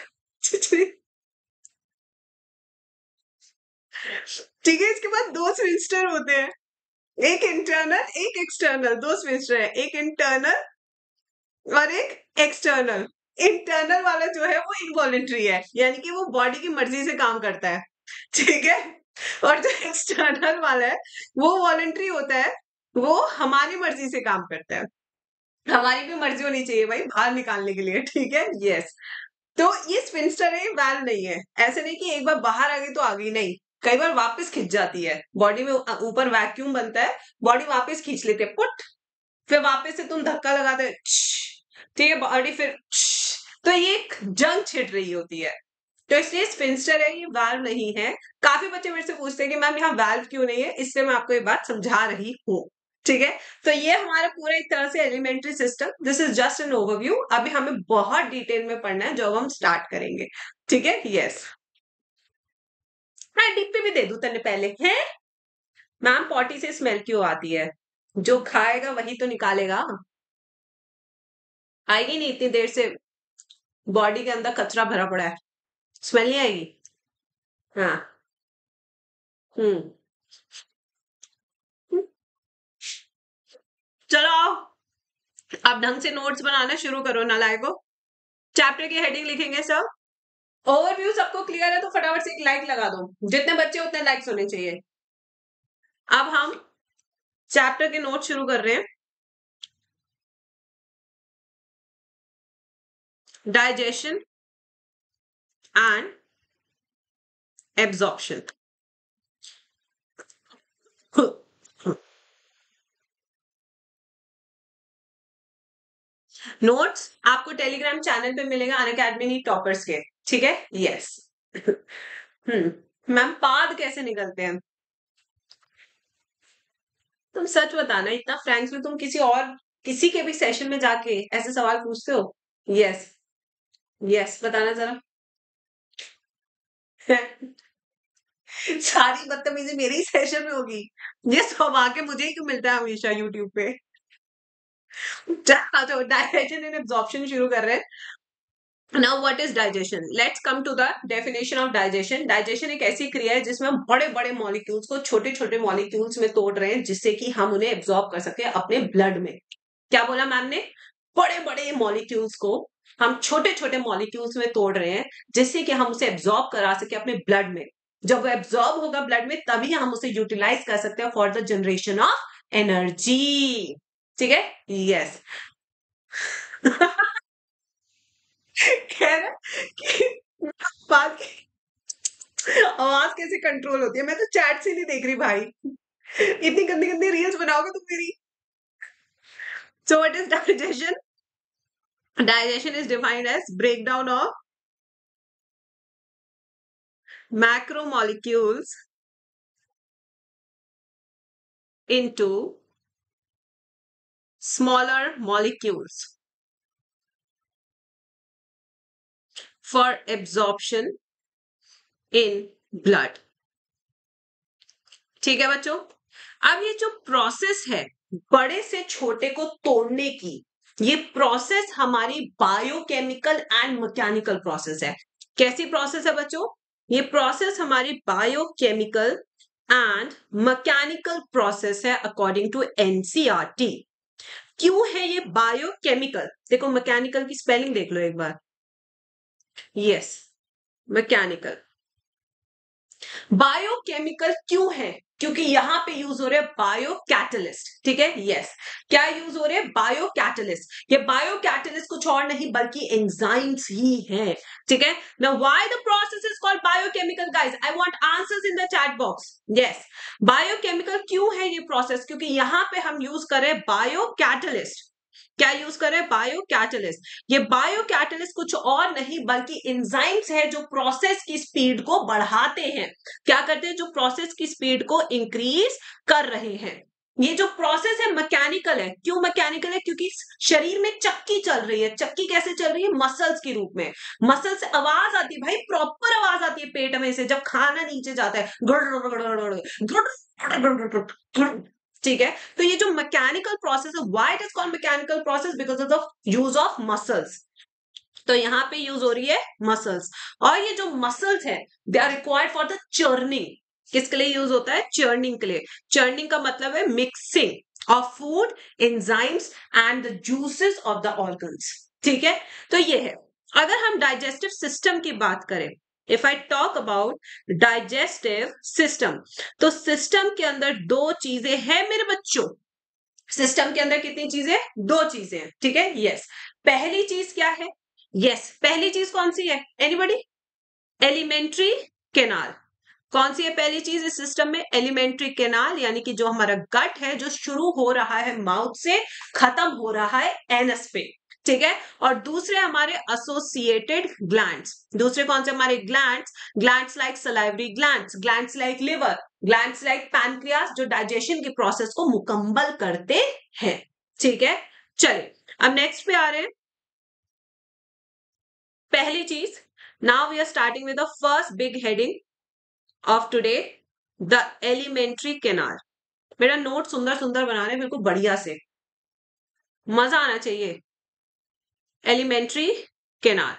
ठीक है, इसके बाद दो स्फिंक्टर होते हैं, एक इंटरनल एक एक्सटर्नल। दो स्फिंक्टर है, एक इंटरनल और एक एक्सटर्नल। इंटरनल वाला जो है वो इनवॉलेंट्री है, यानी कि वो बॉडी की मर्जी से काम करता है। ठीक है, और जो एक्सटर्नल वाला है वो वॉलेंट्री होता है, वो हमारी मर्जी से काम करता है। हमारी भी मर्जी होनी चाहिए भाई बाहर निकालने के लिए। ठीक है, यस। तो ये स्फिंक्टर है, वैल्व नहीं है। ऐसे नहीं कि एक बार बाहर आ गई तो आ गई, नहीं, कई बार वापस खिंच जाती है बॉडी में, ऊपर वैक्यूम बनता है, बॉडी वापस खींच लेते हैं पुट, फिर वापस से तुम धक्का लगाते, ठीक है, बॉडी फिर, तो ये एक जंग छिड़ रही होती है। तो इसलिए स्फिंक्टर है, ये वाल्व नहीं है। काफी बच्चे मेरे से पूछते हैं कि मैम यहाँ वाल्व क्यों नहीं है, इसलिए मैं आपको ये बात समझा रही हूँ। ठीक है, तो ये हमारा पूरा एक तरह से alimentary system, this is just an overview. अभी हमें बहुत डिटेल में पढ़ना है जब हम स्टार्ट करेंगे। ठीक है, यस। हाँ, डिप्पी भी दे दूं तने पहले है। मैम पॉटी से स्मेल क्यों आती है? जो खाएगा वही तो निकालेगा, आएगी नहीं इतनी देर से, बॉडी के अंदर कचरा भरा पड़ा है, स्मेल नहीं आएगी। हाँ, हम्म, चलो आओ, अब ढंग से नोट्स बनाना शुरू करो नालायको। चैप्टर की हेडिंग लिखेंगे सब। ओवरव्यू सबको क्लियर है तो फटाफट से एक लाइक लगा दो, जितने बच्चे उतने लाइक्स होने चाहिए। अब हम चैप्टर के नोट शुरू कर रहे हैं। Digestion and absorption. नोट्स आपको टेलीग्राम चैनल पे मिलेगा, अनअकैडमी नी टॉपर्स के। ठीक है, यस। हम्म, मैम पाद कैसे निकलते हैं? तुम सच बताना, इतना फ्रैंकली तुम किसी और किसी के भी सेशन में जाके ऐसे सवाल पूछते हो? यस, यस, बताना जरा। सारी बदतमीजी मेरे ही सेशन में होगी, ये सब आके मुझे ही क्यों मिलता है हमेशा यूट्यूब पे? तो डाइजेशन एंड एब्जॉर्प्शन शुरू कर रहे हैं। Now what is digestion? Let's come to the definition of digestion. Digestion एक ऐसी क्रिया है जिसमें हम बड़े बड़े मॉलिक्यूल्स को छोटे छोटे मॉलिक्यूल्स में तोड़ रहे हैं, जिससे कि हम उन्हें एब्जॉर्ब कर सके अपने ब्लड में। क्या बोला मैम ने? बड़े बड़े मॉलिक्यूल्स को हम छोटे छोटे मॉलिक्यूल्स में तोड़ रहे हैं, जिससे कि हम उसे एब्जॉर्ब करा सके अपने ब्लड में। जब वो एब्जॉर्ब होगा ब्लड में, तभी हम उसे यूटिलाइज कर सकते हैं for the generation of energy. ठीक है, यस। कह रहा कि बात आवाज कैसे कंट्रोल होती है, मैं तो चैट से नहीं देख रही भाई, इतनी गंदी गंदी रील्स बनाओगे तुम मेरी। So what is digestion? Digestion is defined as breakdown of macromolecules into smaller molecules for absorption in blood। ठीक है बच्चों, अब ये जो प्रोसेस है बड़े से छोटे को तोड़ने की, ये प्रोसेस हमारी बायोकेमिकल एंड मैकेनिकल प्रोसेस है। कैसी प्रोसेस है बच्चों? ये प्रोसेस हमारी बायोकेमिकल एंड मैकेनिकल प्रोसेस है अकॉर्डिंग टू एनसीईआरटी। क्यों है ये बायोकेमिकल? देखो मैकेनिकल की स्पेलिंग देख लो एक बार। Yes, mechanical. बायोकेमिकल क्यों है? क्योंकि यहां पे यूज हो रहे हैं बायो कैटलिस्ट। ठीक है, यस। क्या यूज हो रहे हैं? Biocatalyst. ये बायो कैटलिस्ट कुछ और नहीं बल्कि एंजाइम्स ही हैं। ठीक है, now why the process is called biochemical guys? I want answers in the chat box. Yes, biochemical क्यों है ये प्रोसेस? क्योंकि यहां पे हम यूज कर रहे हैं बायो कैटलिस्ट। क्या यूज कर रहे हैं? Biocatalyst. ये बायो कैटलिस्ट कुछ और नहीं बल्कि एंजाइम्स है जो प्रोसेस की स्पीड को बढ़ाते हैं। क्या करते हैं? जो प्रोसेस की स्पीड को इंक्रीज कर रहे हैं। ये जो प्रोसेस है मैकेनिकल है। क्यों मैकेनिकल है? क्योंकि शरीर में चक्की चल रही है। चक्की कैसे चल रही है? मसल्स के रूप में। मसल से आवाज आती है भाई, प्रॉपर आवाज आती है पेट में से जब खाना नीचे जाता है, ठीक है। तो ये जो मैकेनिकल प्रोसेस है, why it is called mechanical process? Because of the use of muscles. तो यहाँ पे यूज हो रही है मसल्स, और ये जो मसल्स है they are required for the churning. किसके लिए यूज होता है? चर्निंग के लिए। चर्निंग का मतलब है mixing of food, enzymes and the juices of the organs. ठीक है, तो ये है। अगर हम डाइजेस्टिव सिस्टम की बात करें, if I talk about digestive system, तो सिस्टम के अंदर दो चीजें हैं मेरे बच्चों। सिस्टम के अंदर कितनी चीजें? दो चीजें हैं। ठीक है, यस। पहली चीज क्या है? यस, पहली चीज कौन सी है? एनीबॉडी? Alimentary canal. कौन सी है पहली चीज इस सिस्टम में? एलिमेंट्री कैनाल, यानी कि जो हमारा गट है जो शुरू हो रहा है माउथ से, खत्म हो रहा है एनस पे। ठीक है, और दूसरे हमारे एसोसिएटेड ग्लैंड्स। दूसरे कौन से हमारे glands? Glands like salivary glands, glands like liver, glands like pancreas, जो डाइजेशन के प्रोसेस को मुकम्मल करते हैं। ठीक है, चलिए अब नेक्स्ट पे आ रहे हैं। पहली चीज, now we are starting with the first big heading of today, the alimentary canal. मेरा नोट सुंदर सुंदर बना रहे हैं बिल्कुल बढ़िया से, मजा आना चाहिए। Alimentary canal.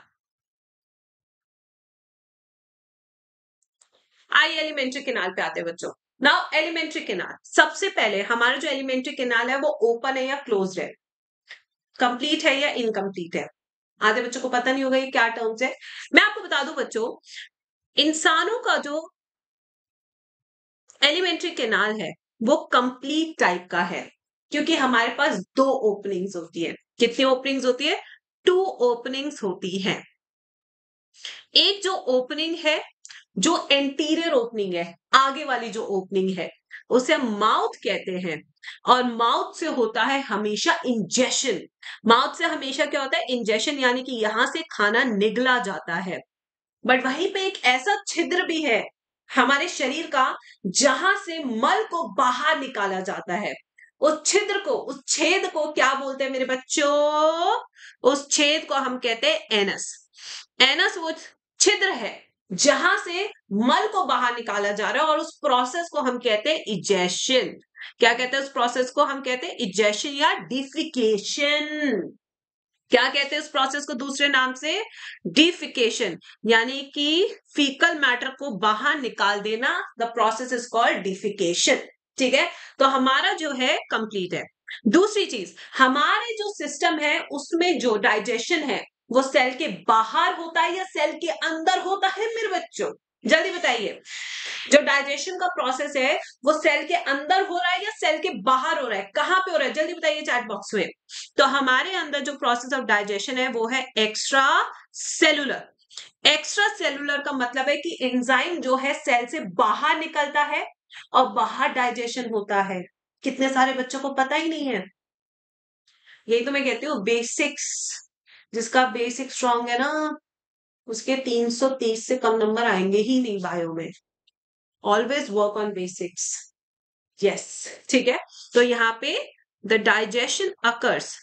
आइए एलिमेंट्री कैनाल पे आते हैं बच्चों। नाउ एलिमेंट्री कैनाल, सबसे पहले हमारा जो एलिमेंट्री कैनाल है वो ओपन है या क्लोज्ड है? कंप्लीट है या इनकम्प्लीट है? आधे बच्चों को पता नहीं होगा ये क्या टर्म्स है। मैं आपको बता दूं बच्चों, इंसानों का जो एलिमेंट्री कैनाल है वो कंप्लीट टाइप का है, क्योंकि हमारे पास दो ओपनिंग्स होती है। कितनी ओपनिंग्स होती है? टू ओपनिंग्स होती है। एक जो ओपनिंग है, जो एंटीरियर ओपनिंग है, आगे वाली जो ओपनिंग है, उसे हम माउथ कहते हैं। और माउथ से होता है हमेशा इंजेशन। माउथ से हमेशा क्या होता है? इंजेशन, यानी कि यहां से खाना निगला जाता है। बट वहीं पे एक ऐसा छिद्र भी है हमारे शरीर का जहां से मल को बाहर निकाला जाता है। उस छिद्र को, उस छेद को क्या बोलते हैं मेरे बच्चों? उस छेद को हम कहते हैं एनस। एनस वो छिद्र है जहां से मल को बाहर निकाला जा रहा है, और उस प्रोसेस को हम कहते हैं इजेशन। क्या कहते हैं उस प्रोसेस को? हम कहते हैं इजेशन या डिफिकेशन। क्या कहते हैं उस प्रोसेस को दूसरे नाम से? डिफिकेशन, यानी कि फीकल मैटर को बाहर निकाल देना। The process is called defecation. ठीक है, तो हमारा जो है कंप्लीट है। दूसरी चीज, हमारे जो सिस्टम है उसमें जो डाइजेशन है वो सेल के बाहर होता है या सेल के अंदर होता है मेरे बच्चों? जल्दी बताइए, जो डाइजेशन का प्रोसेस है वो सेल के अंदर हो रहा है या सेल के बाहर हो रहा है? कहां पे हो रहा है? जल्दी बताइए चैट बॉक्स में। तो हमारे अंदर जो प्रोसेस ऑफ डाइजेशन है वो है एक्स्ट्रा सेलुलर। एक्स्ट्रा सेलुलर का मतलब है कि एंजाइम जो है सेल से बाहर निकलता है और बाहर डाइजेशन होता है। कितने सारे बच्चों को पता ही नहीं है। यही तो मैं कहती हूँ बेसिक्स, जिसका बेसिक स्ट्रांग है ना उसके तीन सौ तीस से कम नंबर आएंगे ही नहीं बायो में। Always work on basics. Yes, ठीक है। तो यहां पे the digestion occurs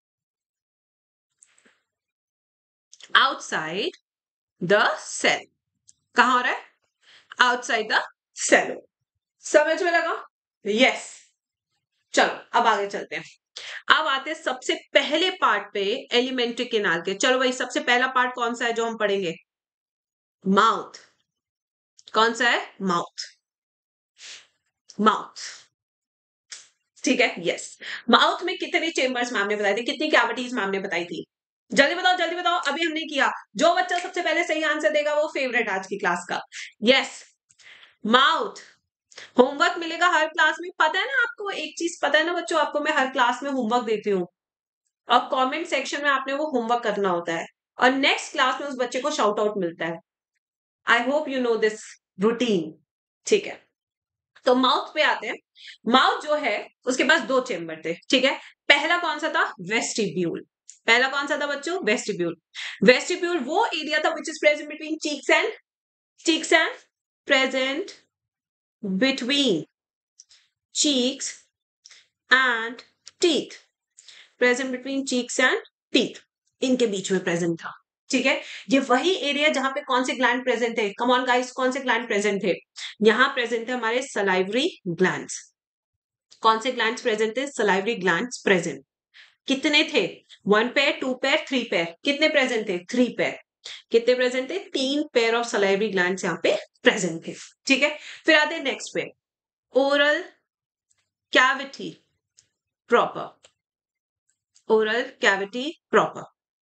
outside the cell. कहां हो रहा है? Outside the cell. समझ में लगा? यस। चलो अब आगे चलते हैं। अब आते हैं सबसे पहले पार्ट पे, एलिमेंट्री कैनाल के। चलो भाई, सबसे पहला पार्ट कौन सा है जो हम पढ़ेंगे? माउथ। कौन सा है? माउथ। माउथ, ठीक है, यस। माउथ में कितने चेम्बर्स मैम ने बताए थे? कितनी कैविटीज मैम ने बताई थी? जल्दी बताओ, जल्दी बताओ, अभी हमने किया। जो बच्चा सबसे पहले सही आंसर देगा वो फेवरेट आज की क्लास का। Yes, mouth. होमवर्क मिलेगा हर क्लास में। पता है ना आपको, एक चीज पता है ना बच्चों, आपको मैं हर क्लास में होमवर्क देती हूँ और कमेंट सेक्शन में आपने वो होमवर्क करना होता है, और नेक्स्ट क्लास में उस बच्चे को शाउट आउट मिलता है। I hope you know this routine. ठीक है, तो माउथ पे आते हैं। माउथ जो है उसके पास दो चेम्बर थे, ठीक है। पहला कौन सा था? वेस्टिब्यूल। पहला कौन सा था बच्चों? वेस्टिब्यूल। वेस्टिब्यूल वो एरिया था which is present between cheeks and cheeks and present between cheeks and teeth, present between cheeks and teeth, इनके बीच में प्रेजेंट था, ठीक है। ये वही एरिया जहां पे कौन से ग्लैंड प्रेजेंट थे? कम ऑन गाइस, कौन से ग्लैंड प्रेजेंट थे? यहां प्रेजेंट थे हमारे सलाइवरी ग्लैंड्स। कौन से ग्लैंड्स प्रेजेंट थे? Salivary glands present. कितने थे? One pair, two pair, three pair. कितने प्रेजेंट थे? Three pair. कितने प्रेजेंट थे? तीन पेयर ऑफ सलाइवरी ग्लैंड्स यहाँ पे प्रेजेंट थे, ठीक है। फिर आते हैं नेक्स्ट पे, oral cavity proper, oral cavity proper।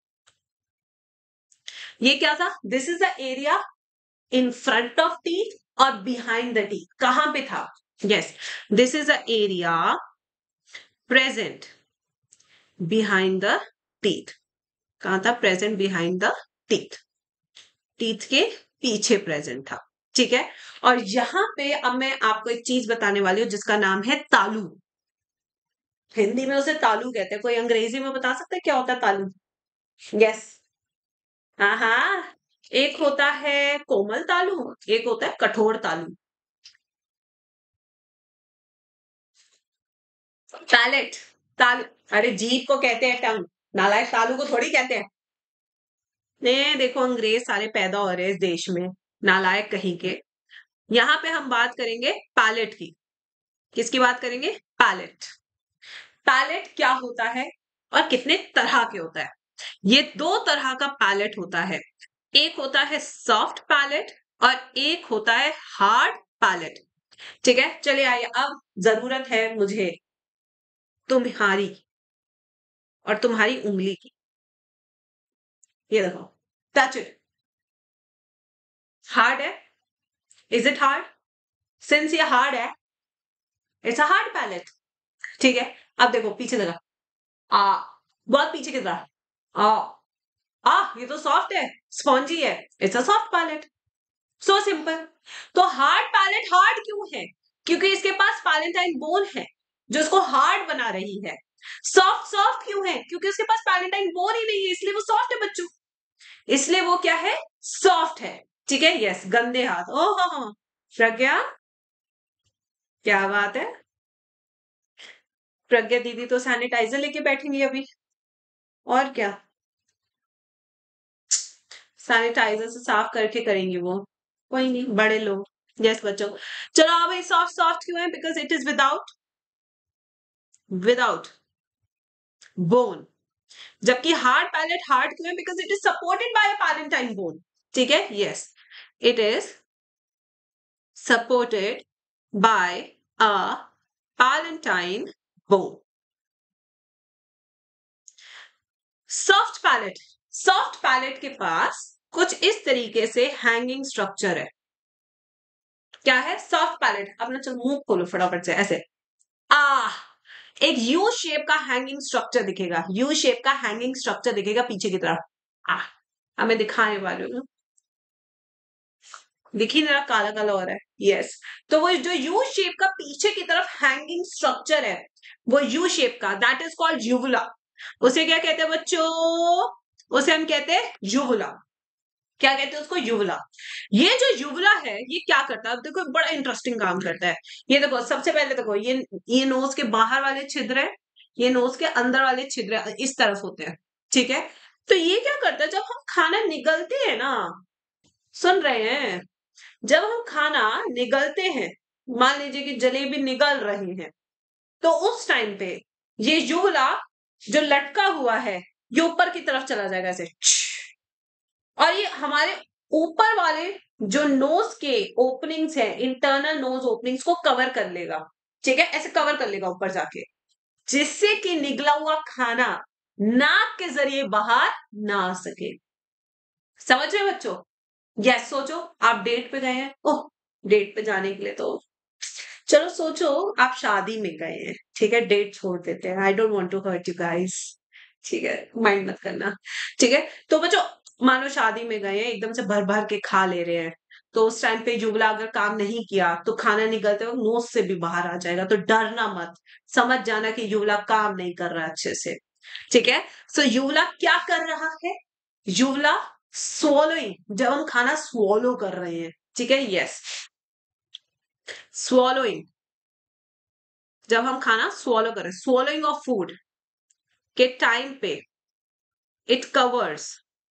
ये क्या था? This is the area in front of teeth और बिहाइंड द टीथ। कहां पे था? Yes, this is the area present behind the teeth. कहां था? Present behind the teeth, teeth के पीछे प्रेजेंट था, ठीक है। और यहां पे अब मैं आपको एक चीज बताने वाली हूं जिसका नाम है तालू। हिंदी में उसे तालू कहते हैं, कोई अंग्रेजी में बता सकता है क्या होता है तालू? यस, हाँ हाँ, एक होता है कोमल तालू, एक होता है कठोर तालू। पैलेट, तालू, अरे जीभ को कहते हैं टंग, नालायक, तालू को थोड़ी कहते हैं। ने देखो अंग्रेज सारे पैदा हो रहे हैं इस देश में, नालायक कहीं के। यहाँ पे हम बात करेंगे पैलेट की। किसकी बात करेंगे? पैलेट। पैलेट क्या होता है और कितने तरह के होता है? ये दो तरह का पैलेट होता है। एक होता है सॉफ्ट पैलेट और एक होता है हार्ड पैलेट, ठीक है। चलिए आइए, अब जरूरत है मुझे तुम्हारी और तुम्हारी उंगली की। ये देखो, टच इट। हार्ड है? Is it hard? सिंस ये हार्ड है, इट्स अ हार्ड पैलेट, ठीक है। अब देखो पीछे देखा, आ बहुत पीछे की तरह, आ आ ये तो सॉफ्ट है, स्पॉन्जी है, it's a soft palate. So simple. तो हार्ड पैलेट हार्ड क्यों है? क्योंकि इसके पास पैलेटाइन बोन है जो इसको हार्ड बना रही है। सॉफ्ट सॉफ्ट क्यों है? क्योंकि उसके पास पैलेटाइन बोन ही नहीं है, इसलिए वो सॉफ्ट है बच्चों, इसलिए वो क्या है? सॉफ्ट है, ठीक है। यस, गंदे हाथ, ओ हो हो प्रज्ञा, क्या बात है। प्रज्ञा दीदी तो सैनिटाइजर लेके बैठेंगी अभी, और क्या, सैनिटाइजर से साफ करके करेंगी वो। कोई नहीं, बड़े लोग। यस बच्चों, चलो अब ये सॉफ्ट सॉफ्ट क्यों है? Because it is without without bone. जबकि हार्ड पैलेट हार्ड क्यों है? Because it is supported by a palatine bone, ठीक है। Yes, it is supported by a palatine bone. Soft palate, soft palate के पास कुछ इस तरीके से हैंगिंग स्ट्रक्चर है। क्या है? Soft palate. अपना चलो मुंह खोलो फटाफट से, ऐसे आ एक यू शेप का हैंगिंग स्ट्रक्चर दिखेगा, यू शेप का हैंगिंग स्ट्रक्चर दिखेगा पीछे की तरफ। आ अब मैं दिखाने वाली हूँ, दिखी जरा, काला काला हो रहा है। यस, तो वो जो यू शेप का पीछे की तरफ हैंगिंग स्ट्रक्चर है, वो यू शेप का, दैट इज कॉल्ड यूवुला। उसे क्या कहते हैं बच्चों? उसे हम कहते हैं यूवुला। क्या कहते हैं उसको? यूवुला। ये जो यूवुला है ये क्या करता है? अब देखो बड़ा इंटरेस्टिंग काम करता है। ये देखो, सबसे पहले देखो, ये ये नोज के बाहर वाले छिद्र है, ये नोज के अंदर वाले छिद्र इस तरफ होते हैं, ठीक है। तो ये क्या करता है? जब हम खाना निगलते हैं ना, सुन रहे हैं, जब हम खाना निगलते हैं, मान लीजिए कि जलेबी निगल रही है, तो उस टाइम पे ये यूवुला जो लटका हुआ है ये ऊपर की तरफ चला जाएगा ऐसे, और ये हमारे ऊपर वाले जो नोज के ओपनिंग्स है, इंटरनल नोज ओपनिंग्स को कवर कर लेगा, ठीक है, ऐसे कवर कर लेगा ऊपर जाके, जिससे कि निगला हुआ खाना नाक के जरिए बाहर ना आ सके। समझ रहे बच्चों? यस, सोचो आप डेट पे गए हैं, ओह डेट पे जाने के लिए तो चलो सोचो आप शादी में गए हैं, ठीक है, डेट छोड़ देते हैं, I don't want to hurt you guys, ठीक है, माइंड मत करना, ठीक है। तो बच्चों, मानो शादी में गए हैं, एकदम से भर भर के खा ले रहे हैं, तो उस टाइम पे युवला अगर काम नहीं किया तो खाना निकलते वक्त नोज से भी बाहर आ जाएगा। तो डरना मत, समझ जाना कि युवला काम नहीं कर रहा अच्छे से। ठीक है, सो युवला क्या कर रहा है? युवला स्वॉलोइंग, जब हम खाना स्वॉलो कर रहे हैं, ठीक है, यस, स्वॉलोइंग, जब हम खाना स्वॉलो कर रहे हैं, स्वॉलोइंग ऑफ फूड के टाइम पे it covers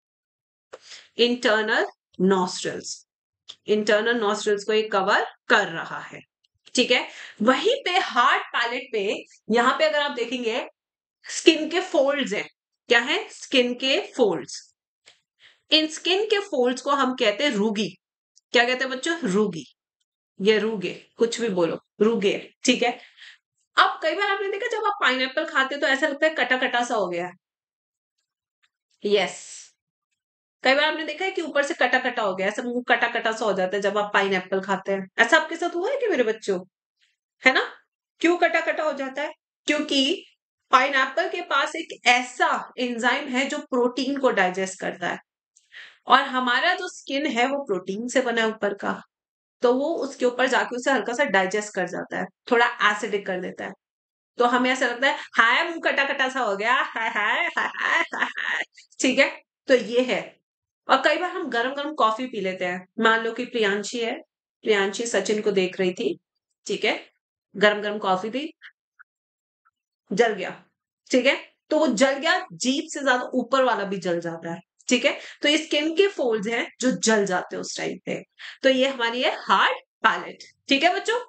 internal nostrils, internal nostrils को ये कवर कर रहा है। ठीक है, वहीं पे हार्ड पैलेट पे, यहां पे अगर आप देखेंगे स्किन के फोल्ड्स हैं। क्या है? स्किन के फोल्ड्स। इन स्किन के फोल्ड्स को हम कहते हैं रूगी। क्या कहते हैं बच्चों? रूगी, ये रूगे, कुछ भी बोलो, रूगे। ठीक है, अब कई बार आपने देखा जब आप पाइनएप्पल खाते हो तो ऐसा लगता है कटा कटा सा हो गया है। यस, कई बार आपने देखा है कि ऊपर से कटा कटा हो गया, ऐसा मुंह कटा कटा सा हो जाता है जब आप पाइनएप्पल खाते हैं। ऐसा आपके साथ हुआ है कि मेरे बच्चों? है ना? क्यों कटा कटा हो जाता है? क्योंकि पाइनएप्पल के पास एक ऐसा एंजाइम है जो प्रोटीन को डाइजेस्ट करता है, और हमारा जो स्किन है वो प्रोटीन से बना है ऊपर का, तो वो उसके ऊपर जाके उसे हल्का सा डाइजेस्ट कर जाता है, थोड़ा एसिडिक कर देता है। तो हमें ऐसा लगता है हाय मुंह कटा कटा सा हो गया, हाय हाय हाय हाय हाय हाय। ठीक है, तो ये है। और कई बार हम गरम गरम कॉफी पी लेते हैं। मान लो कि प्रियांशी है, प्रियांशी सचिन को देख रही थी, ठीक है, गरम गरम कॉफी थी, जल गया। ठीक है, तो वो जल गया, जीभ से ज्यादा ऊपर वाला भी जल जाता है। ठीक है, तो ये स्किन के फोल्ड्स हैं जो जल जाते हैं उस टाइम पे। तो ये हमारी है हार्ड पैलेट। ठीक है बच्चों,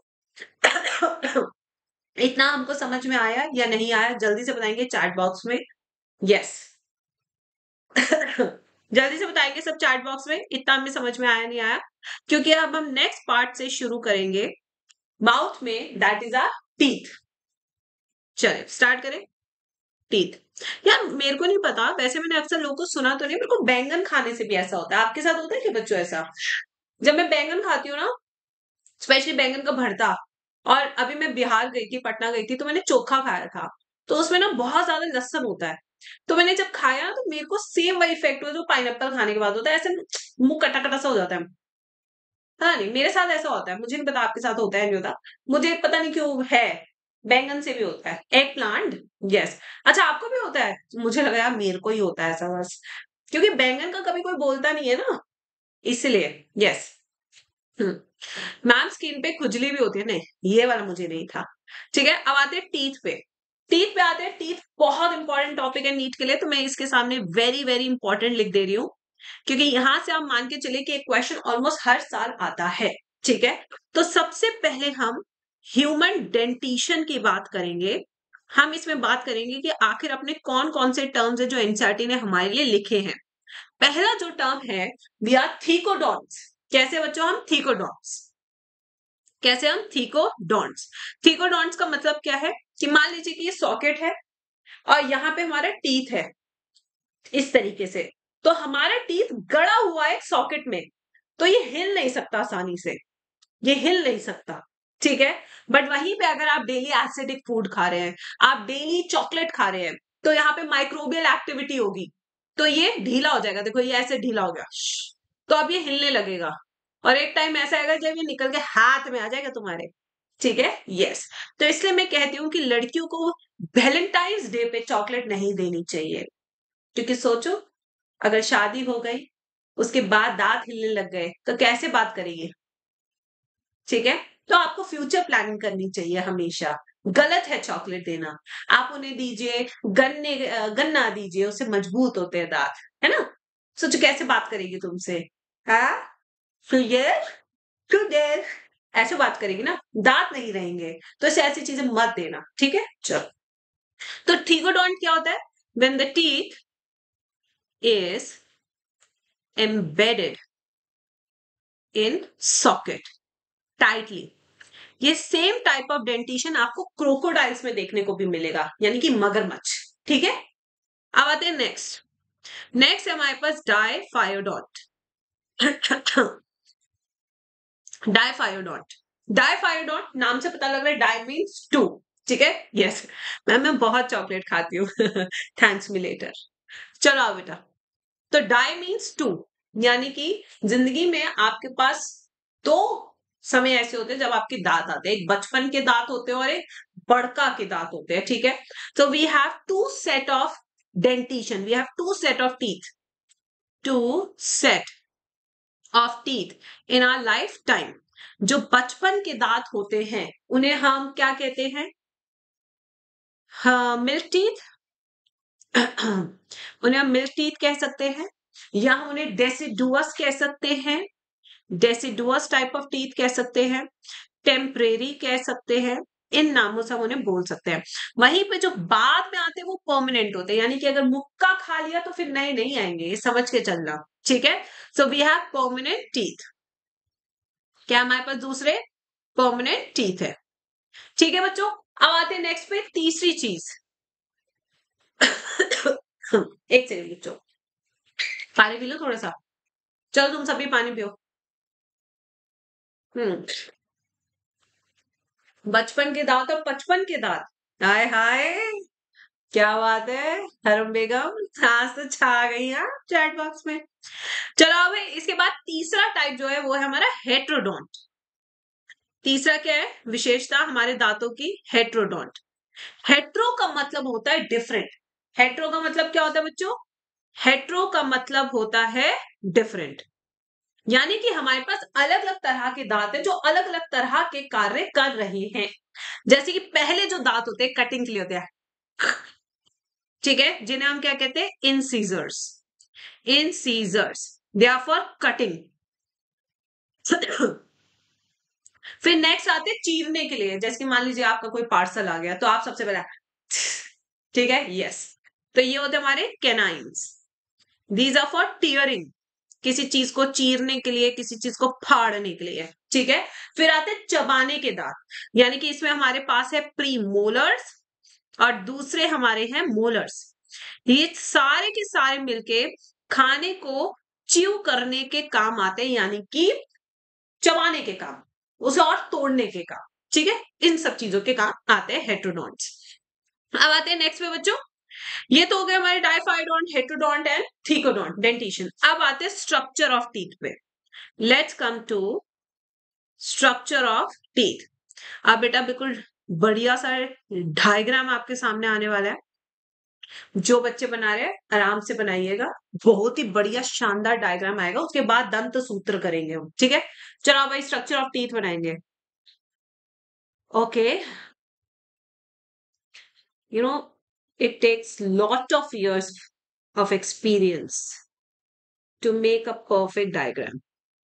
इतना हमको समझ में आया या नहीं आया जल्दी से बताएंगे चैट बॉक्स में। यस, जल्दी से बताएंगे सब चैट बॉक्स में, इतना हमें समझ में आया नहीं आया। क्योंकि अब हम नेक्स्ट पार्ट से शुरू करेंगे माउथ में, दैट इज आर टीथ। चलिए स्टार्ट करें। टीथ, यार मेरे को नहीं पता, वैसे मैंने अक्सर लोगों को सुना तो नहीं, मेरे को बैंगन खाने से भी ऐसा होता है। आपके साथ होता है क्या बच्चों ऐसा? जब मैं बैंगन खाती हूँ ना, स्पेशली बैंगन का भरता, और अभी मैं बिहार गई थी, पटना गई थी, तो मैंने चोखा खाया था, तो उसमें ना बहुत ज्यादा लहसुन होता है। तो मैंने जब खाया तो मेरे को सेम वही इफेक्ट हुआ जो पाइनएप्पल खाने के बाद होता है, ऐसे मुंह कटा कटा सा हो जाता है। पता नहीं, मेरे साथ ऐसा होता है, मुझे नहीं पता आपके साथ होता है नहीं होता, मुझे पता नहीं क्यों है। बैंगन से भी होता है, एग प्लांट, यस। अच्छा आपको भी होता है? मुझे लगा यार मेरे को ही होता है ऐसा बस, क्योंकि बैंगन का कभी कोई बोलता नहीं है ना, इसलिए। यस, मैम स्किन पे खुजली भी होती है, नहीं ये वाला मुझे नहीं था। ठीक है, अब आते हैं टीथ पे। टीथ पे आते हैं, टीथ बहुत इंपॉर्टेंट टॉपिक है नीट के लिए, तो मैं इसके सामने वेरी वेरी इंपॉर्टेंट लिख दे रही हूँ, क्योंकि यहां से आप मान के चले कि एक क्वेश्चन ऑलमोस्ट हर साल आता है। ठीक है, तो सबसे पहले हम ह्यूमन डेंटिशन की बात करेंगे। हम इसमें बात करेंगे कि आखिर अपने कौन कौन से टर्म्स है जो एनसीईआरटी ने हमारे लिए लिखे हैं। पहला जो टर्म है, वी आर थीकोडॉन्ट्स। कैसे बच्चों? हम थीकोडॉन्ट्स। कैसे? हम थीकोडॉन्ट्स। थीकोडॉन्ट्स का मतलब क्या है कि मान लीजिए कि ये सॉकेट है और यहाँ पे हमारा टीथ है इस तरीके से, तो हमारा टीथ गड़ा हुआ है सॉकेट में, तो ये हिल नहीं सकता आसानी से, ये हिल नहीं सकता। ठीक है, बट वहीं पे अगर आप डेली एसिडिक फूड खा रहे हैं, आप डेली चॉकलेट खा रहे हैं, तो यहाँ पे माइक्रोबियल एक्टिविटी होगी, तो ये ढीला हो जाएगा। देखो ये ऐसे ढीला हो गया, तो अब ये हिलने लगेगा, और एक टाइम ऐसा आएगा जब ये निकल के हाथ में आ जाएगा तुम्हारे। ठीक है, यस। तो इसलिए मैं कहती हूँ कि लड़कियों को वैलेंटाइंस डे पे चॉकलेट नहीं देनी चाहिए, क्योंकि सोचो अगर शादी हो गई उसके बाद दांत हिलने लग गए तो कैसे बात करेंगे? ठीक है, तो आपको फ्यूचर प्लानिंग करनी चाहिए हमेशा। गलत है चॉकलेट देना, आप उन्हें दीजिए गन्ने अ, गन्ना दीजिए, उससे मजबूत होते हैं दांत, है ना? सोचो कैसे बात करेगी तुमसे, हाँ सुयर सुगर, ऐसे बात करेगी ना, दांत नहीं रहेंगे, तो ऐसे ऐसी चीजें मत देना। ठीक है, चलो। तो थीकोडॉन्ट क्या होता है? When the teeth is embedded in socket tightly. ये सेम टाइप ऑफ डेंटिशन आपको क्रोकोडाइल्स में देखने को भी मिलेगा, यानी कि मगरमच्छ। ठीक है, अब आते हैं नेक्स्ट। नेक्स्ट है हमारे पास डायफायोडॉन्ट। डायफायोडॉन्ट, डायफायोडॉन्ट नाम से पता लग रहा है, डाई मीन्स टू। ठीक है, यस मैम मैं बहुत चॉकलेट खाती हूँ, थैंक्स मी लेटर। चलो आओ बेटा, तो डाई मीन्स टू, यानी कि जिंदगी में आपके पास दो समय ऐसे होते हैं जब आपके दांत आते हैं, एक बचपन के दांत होते हैं और एक बड़का के दांत होते हैं, ठीक है। So we have two set of dentition, we have two set of teeth, two set of teeth in our lifetime. जो बचपन के दांत होते हैं उन्हें हम क्या कहते हैं? हाँ, मिल्क टीथ। उन्हें हम मिल्क टीथ कह सकते हैं, या हम उन्हें डेसिडुअस कह सकते हैं, डेसिडुअस टाइप ऑफ टीथ कह सकते हैं, टेम्परेरी कह सकते हैं। इन नामों से हम उन्हें बोल सकते हैं। वहीं पे जो बाद में आते हैं वो परमानेंट होते हैं, यानी कि अगर मुक्का खा लिया तो फिर नए नहीं आएंगे, ये समझ के चलना, ठीक है। So we have permanent teeth. क्या हमारे पास दूसरे परमानेंट टीथ है, ठीक है बच्चों। अब आते हैं नेक्स्ट पे, तीसरी चीज। एक सेकंड बच्चों, पानी पी लो थोड़ा सा। चलो तुम सभी पानी पियो। हम्म बचपन के दांत और पचपन के दांत, हाय हाय, क्या बात है हरम बेगम, आज तो छा गई हैं चैट बॉक्स में। चलो अब इसके बाद तीसरा टाइप जो है वो है हमारा हेट्रोडोंट। तीसरा क्या है विशेषता हमारे दांतों की? हेट्रोडोंट। हेट्रो का मतलब होता है डिफरेंट। हेट्रो का मतलब क्या होता है बच्चों? हेट्रो का मतलब होता है डिफरेंट, यानी कि हमारे पास अलग अलग तरह के दांत हैं जो अलग अलग तरह के कार्य कर रहे हैं। जैसे कि पहले जो दांत होते हैं कटिंग के लिए होते हैं, ठीक है, जिन्हें हम क्या कहते हैं? Incisors. Incisors, they are for cutting. फिर नेक्स्ट आते हैं चीरने के लिए, जैसे कि मान लीजिए आपका कोई पार्सल आ गया तो आप सबसे पहले, ठीक है, यस, तो ये होते हमारे canines. These are for tearing, किसी चीज को चीरने के लिए, किसी चीज को फाड़ने के लिए, ठीक है। फिर आते हैं चबाने के दांत, यानी कि इसमें हमारे पास है प्री मोलर्स और दूसरे हमारे हैं मोलर्स। ये सारे के सारे मिलके खाने को च्यू करने के काम आते हैं, यानी कि चबाने के काम, उसे और तोड़ने के काम, ठीक है, इन सब चीजों के काम आते हैं हेट्रोडोंट्स। अब आते हैं नेक्स्ट पे बच्चों, ये तो हो गए हमारे diphyodont, heterodont and thecodont, dentition. अब आते हैं स्ट्रक्चर ऑफ टीथ पे। Let's come to structure of teeth. अब बेटा बिल्कुल बढ़िया सा डायग्राम आपके सामने आने वाला है, जो बच्चे बना रहे हैं आराम से बनाइएगा, बहुत ही बढ़िया शानदार डायग्राम आएगा, उसके बाद दंत सूत्र करेंगे हम, ठीक है। चलो भाई स्ट्रक्चर ऑफ टीथ बनाएंगे। Okay, you know, it takes lot of years of experience to make a perfect diagram.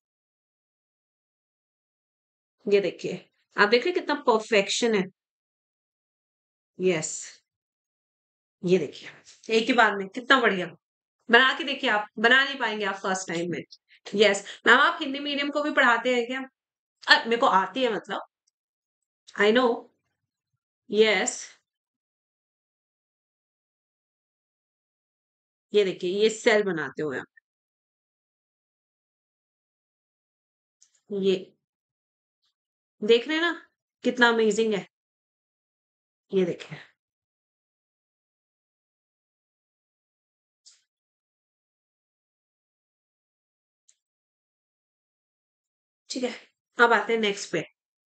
ये देखिए, आप देखिए कितना परफेक्शन है। यस, ये देखिए एक ही बार में कितना बढ़िया बना के देखिए। आप बना नहीं पाएंगे आप फर्स्ट टाइम में। यस मैम, आप हिंदी मीडियम को भी पढ़ाते हैं क्या? अ, मेरे को आती है, मतलब आई नो। यस, ये देखिए ये सेल बनाते हुए आप, ये देख रहे हैं ना कितना अमेजिंग है। ये देखिए, ठीक है। अब आते हैं नेक्स्ट पे।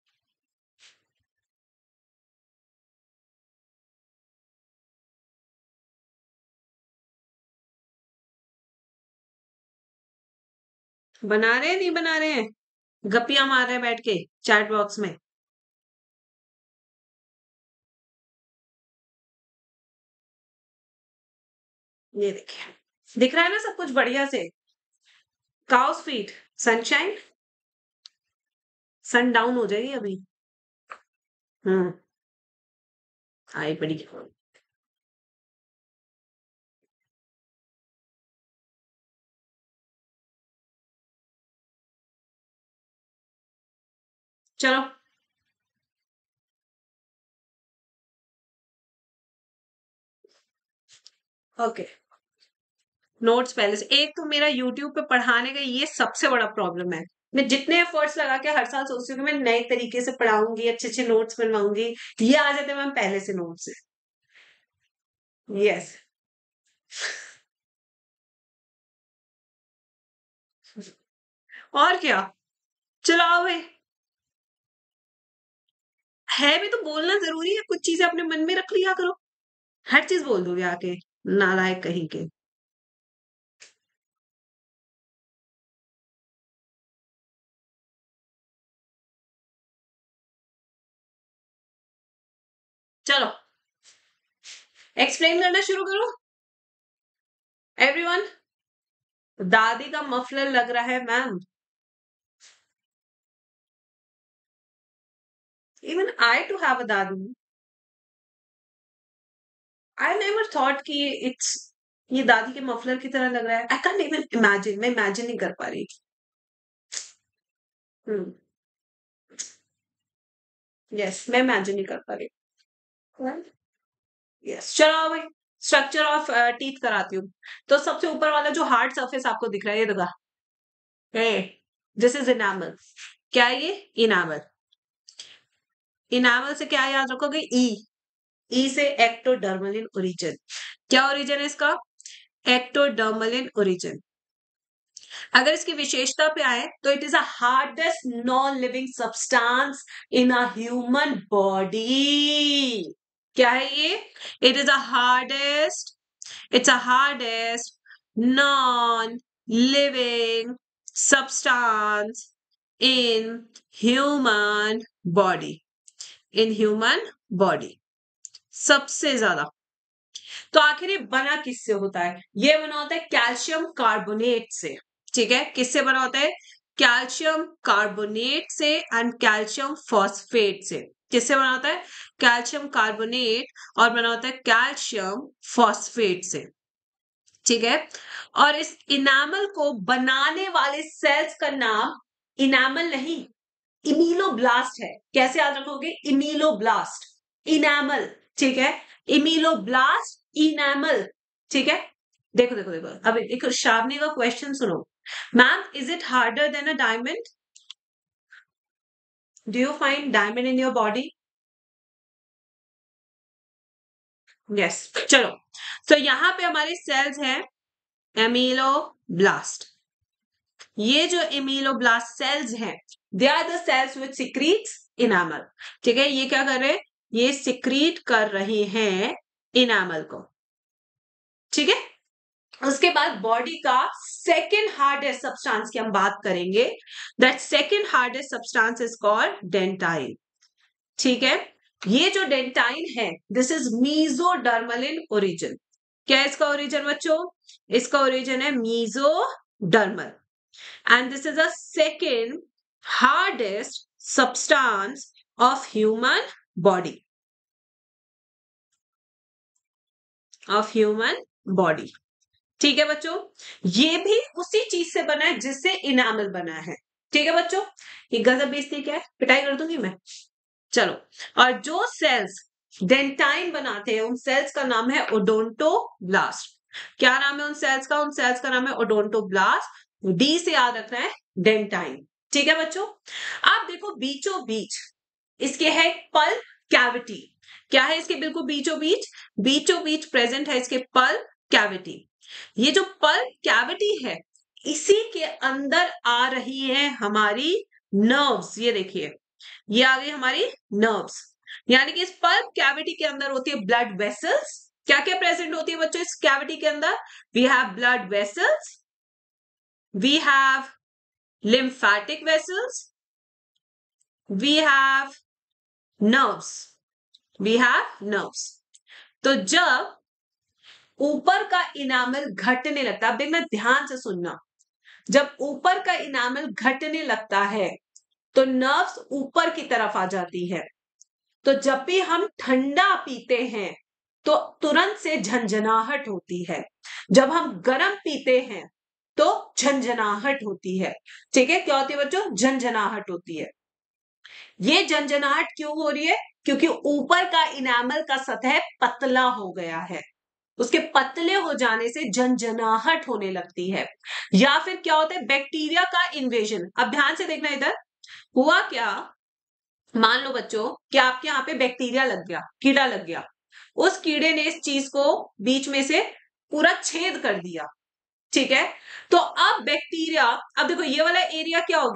बना रहे हैं नहीं बना रहे हैं? गप्पियां मार रहे हैं बैठ के चैट बॉक्स में। ये देखिए दिख रहा है ना सब कुछ बढ़िया से। काउस फीट, सनशाइन, सन डाउन हो जाएगी अभी। हम्म आई बड़ी। चलो ओके, नोट्स पहले से। एक तो मेरा यूट्यूब पे पढ़ाने का ये सबसे बड़ा प्रॉब्लम है, मैं जितने एफर्ट्स लगा के हर साल सोचती हूँ कि मैं नए तरीके से पढ़ाऊंगी, अच्छे अच्छे नोट्स बनवाऊंगी, ये आ जाते मैम पहले से नोट्स। यस, और क्या, चलाओ भाई। है भी तो बोलना जरूरी है, कुछ चीजें अपने मन में रख लिया करो, हर चीज बोल दोगे आके, नालायक कहीं के। चलो एक्सप्लेन करना शुरू करो एवरीवन। दादी का मफलर लग रहा है ma'am. Even I too have a दादी। आई नेवर थॉट कि इट्स, ये दादी के मफलर की तरह लग रहा है। आई कैंट इवन इमेजिन, मैं इमेजिन नहीं कर पा रही। हम्म, यस मैं इमेजिन नहीं कर पा रही। यस चलो भाई, स्ट्रक्चर ऑफ टीथ कराती हूँ। तो सबसे ऊपर वाला जो हार्ड सरफेस आपको दिख रहा है, ये देखा, हे दिस इज इनामल। क्या है ये? इनामल। इनामल से क्या याद रखोगे? ई। ई से एक्टोडर्मल इन ओरिजिन। क्या ओरिजिन है इसका? Ectodermal in origin. अगर इसकी विशेषता पे आए तो it is a hardest non living substance in a human body. क्या है ये? It is a hardest, it's a hardest non living substance in human body. In human body सबसे ज्यादा। तो आखिर ये बना किससे होता है? ये बना होता है कैल्शियम कार्बोनेट से। ठीक है, किससे बना होता है? कैल्शियम कार्बोनेट से एंड कैल्शियम फॉस्फेट से। किससे बना होता है? कैल्शियम कार्बोनेट और बना होता है कैल्शियम फॉस्फेट से। ठीक है, और इस इनामल को बनाने वाले सेल्स का नाम इनामल नहीं, इमीलोब्लास्ट है। कैसे याद रखोगे? Ameloblast, enamel. ठीक है, इमीलोब्लास्ट, इनामल। ठीक है, देखो देखो देखो, अब एक श्रावणी का क्वेश्चन सुनो। Ma'am, is it harder than a diamond? Do you find diamond in your body? Yes. चलो, तो यहां पे हमारे सेल्स हैं एमीलोब्लास्ट। ये जो एमीलोब्लास्ट सेल्स हैं, they are the cells which secretes enamel. ठीक है, ये क्या कर रहे हैं? ये सिक्रीट कर रहे हैं इनामल को। ठीक है, उसके बाद बॉडी का सेकेंड हार्डेस्ट सब्सटेंस की हम बात करेंगे। That second hardest substance is called dentine. ठीक है, ये जो डेंटाइन है, this is mesodermal in origin. क्या है इसका ओरिजिन बच्चों? इसका ओरिजिन है mesodermal and this is the second hardest substance of human body, of human body। ठीक है बच्चों, ये भी उसी चीज से बना है जिससे इनामल बना है। ठीक है बच्चों, ये गजब बेइज्जती क्या है, पिटाई कर दूंगी मैं। चलो, और जो सेल्स डेंटाइन बनाते हैं उन सेल्स का नाम है ओडोंटोब्लास्ट। क्या नाम है उन सेल्स का? उन सेल्स का नाम है ओडोंटोब्लास्ट। डी से याद रखना है डेंटाइन। ठीक है बच्चों, आप देखो बीचों बीच इसके है पल्प कैविटी। क्या है इसके बिल्कुल बीचों बीच? बीचों बीच प्रेजेंट है इसके पल्प कैविटी। ये जो पल्प कैविटी है, इसी के अंदर आ रही है हमारी नर्व्स। ये देखिए, ये आ गई हमारी नर्व्स। यानी कि इस पल्प कैविटी के अंदर होती है ब्लड वेसल्स। क्या क्या प्रेजेंट होती है बच्चों इस कैविटी के अंदर? We have blood vessels, we have lymphatic vessels, we have nerves, we have nerves। तो जब ऊपर का इनामल घटने लगता है, अब देखना ध्यान से सुनना, जब ऊपर का इनामल घटने लगता है तो नर्व्स ऊपर की तरफ आ जाती है। तो जब भी हम ठंडा पीते हैं तो तुरंत से झंझनाहट होती है। जब हम गर्म पीते हैं तो झंझनाहट होती है। ठीक है, क्या होती है बच्चों? झंझनाहट होती है। ये झंझनाहट क्यों हो रही है? क्योंकि ऊपर का इनामल का सतह पतला हो गया है। उसके पतले हो जाने से झंझनाहट होने लगती है। या फिर क्या होता है? बैक्टीरिया का इन्वेजन। अब ध्यान से देखना, इधर हुआ क्या, मान लो बच्चों कि आपके यहाँ पे बैक्टीरिया लग गया, कीड़ा लग गया। उस कीड़े ने इस चीज को बीच में से पूरा छेद कर दिया। ठीक है, तो अब बैक्टीरिया, अब देखो ये वाला एरिया क्या हो गया?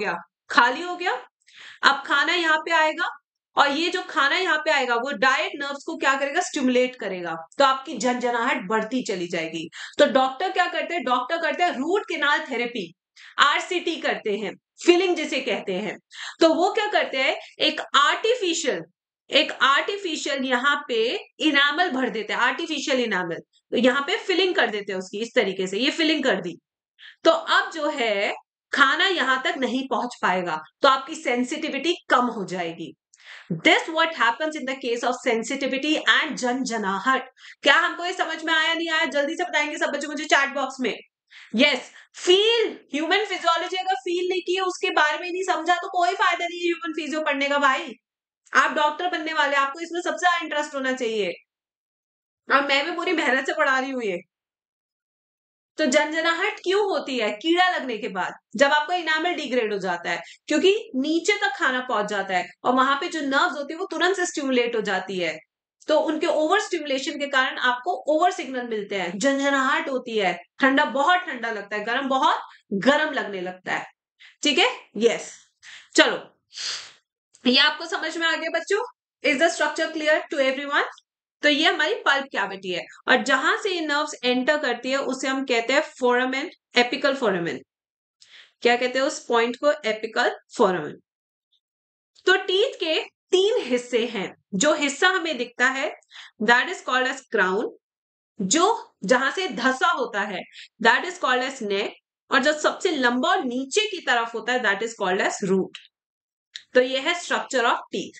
खाली हो गया। अब खाना यहाँ पे आएगा और ये जो खाना यहाँ पे आएगा वो डायरेक्ट नर्व्स को क्या करेगा, स्टिमुलेट करेगा, तो आपकी झनझनाहट बढ़ती चली जाएगी। तो डॉक्टर क्या करते हैं, डॉक्टर करते हैं रूट केनाल थेरेपी, आरसीटी करते हैं, फिलिंग जिसे कहते हैं। तो वो क्या करते हैं, एक आर्टिफिशियल एक आर्टिफिशियल यहाँ पे इनामल भर देते हैं, आर्टिफिशियल इनामल, तो यहाँ पे फिलिंग कर देते हैं उसकी, इस तरीके से ये फिलिंग कर दी। तो अब जो है खाना यहां तक नहीं पहुंच पाएगा, तो आपकी सेंसिटिविटी कम हो जाएगी। This what happens in the case of sensitivity and जनजनाहट। क्या हमको ये समझ में आया, नहीं आया, जल्दी से बताएंगे सब बच्चे मुझे चैट बॉक्स में। यस, फील ह्यूमन फिजियोलॉजी अगर फील नहीं किए, उसके बारे में नहीं समझा, तो कोई फायदा नहीं है ह्यूमन फिजियो पढ़ने का भाई। आप डॉक्टर बनने वाले, आपको इसमें सबसे ज्यादा इंटरेस्ट होना चाहिए, और मैं भी पूरी मेहनत से पढ़ा रही हूँ ये। तो जनजनाहट क्यों होती है, कीड़ा लगने के बाद, जब आपका इनामल डिग्रेड हो जाता है, क्योंकि नीचे तक खाना पहुंच जाता है और वहां पे जो नर्व्स होती है वो तुरंत से स्टिमुलेट हो जाती है, तो उनके ओवर स्टिमुलेशन के कारण आपको ओवर सिग्नल मिलते हैं, झंझनाहट होती है, ठंडा बहुत ठंडा लगता है, गर्म बहुत गर्म लगने लगता है। ठीक है, यस, चलो ये आपको समझ में आ गया बच्चों? Is the structure clear to everyone? तो ये हमारी पल्प कैविटी है, और जहां से ये नर्व्स एंटर करती है उसे हम कहते हैं फोरामेन, एपिकल फोरामेन। क्या कहते हैं उस पॉइंट को, एपिकल फोरामेन। तो टीथ के तीन हिस्से हैं, जो हिस्सा हमें दिखता है that is called as crown, जो जहां से धसा होता है that is called as neck, और जो सबसे लंबा और नीचे की तरफ होता है that is called as root. तो ये है स्ट्रक्चर ऑफ टीथ।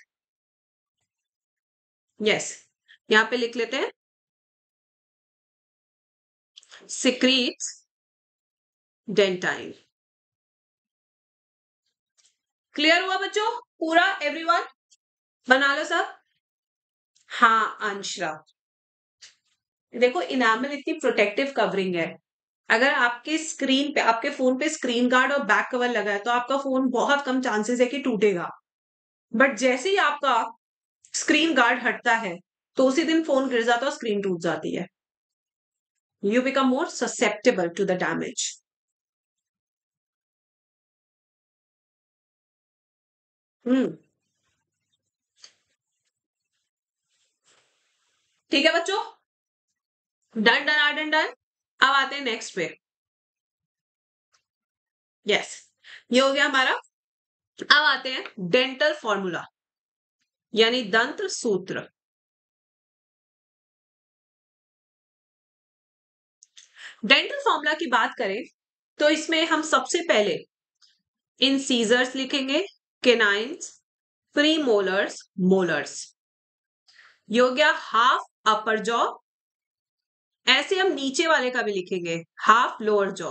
यस, यहां पे लिख लेते हैं, secretes डेंटाइन। क्लियर हुआ बच्चों पूरा, एवरीवन बना लो सब। हाँ अंशरा, देखो इनामल इतनी प्रोटेक्टिव कवरिंग है, अगर आपके स्क्रीन पे, आपके फोन पे स्क्रीन गार्ड और बैक कवर लगा है तो आपका फोन बहुत कम चांसेस है कि टूटेगा, बट जैसे ही आपका स्क्रीन गार्ड हटता है तो उसी दिन फोन गिर जाता है और स्क्रीन टूट जाती है। You become more susceptible to the damage. Hmm, ठीक है बच्चों, डन डन डन डन। अब आते हैं नेक्स्ट पे। यस, ये हो गया हमारा। अब आते हैं डेंटल फॉर्मूला, यानी दंत सूत्र। डेंटल फॉर्मूला की बात करें तो इसमें हम सबसे पहले इन सीजर्स लिखेंगे, केनाइन्स, प्री मोलर्स, मोलर्स। ये हो गया हाफ अपर जॉ, ऐसे हम नीचे वाले का भी लिखेंगे, half lower jaw.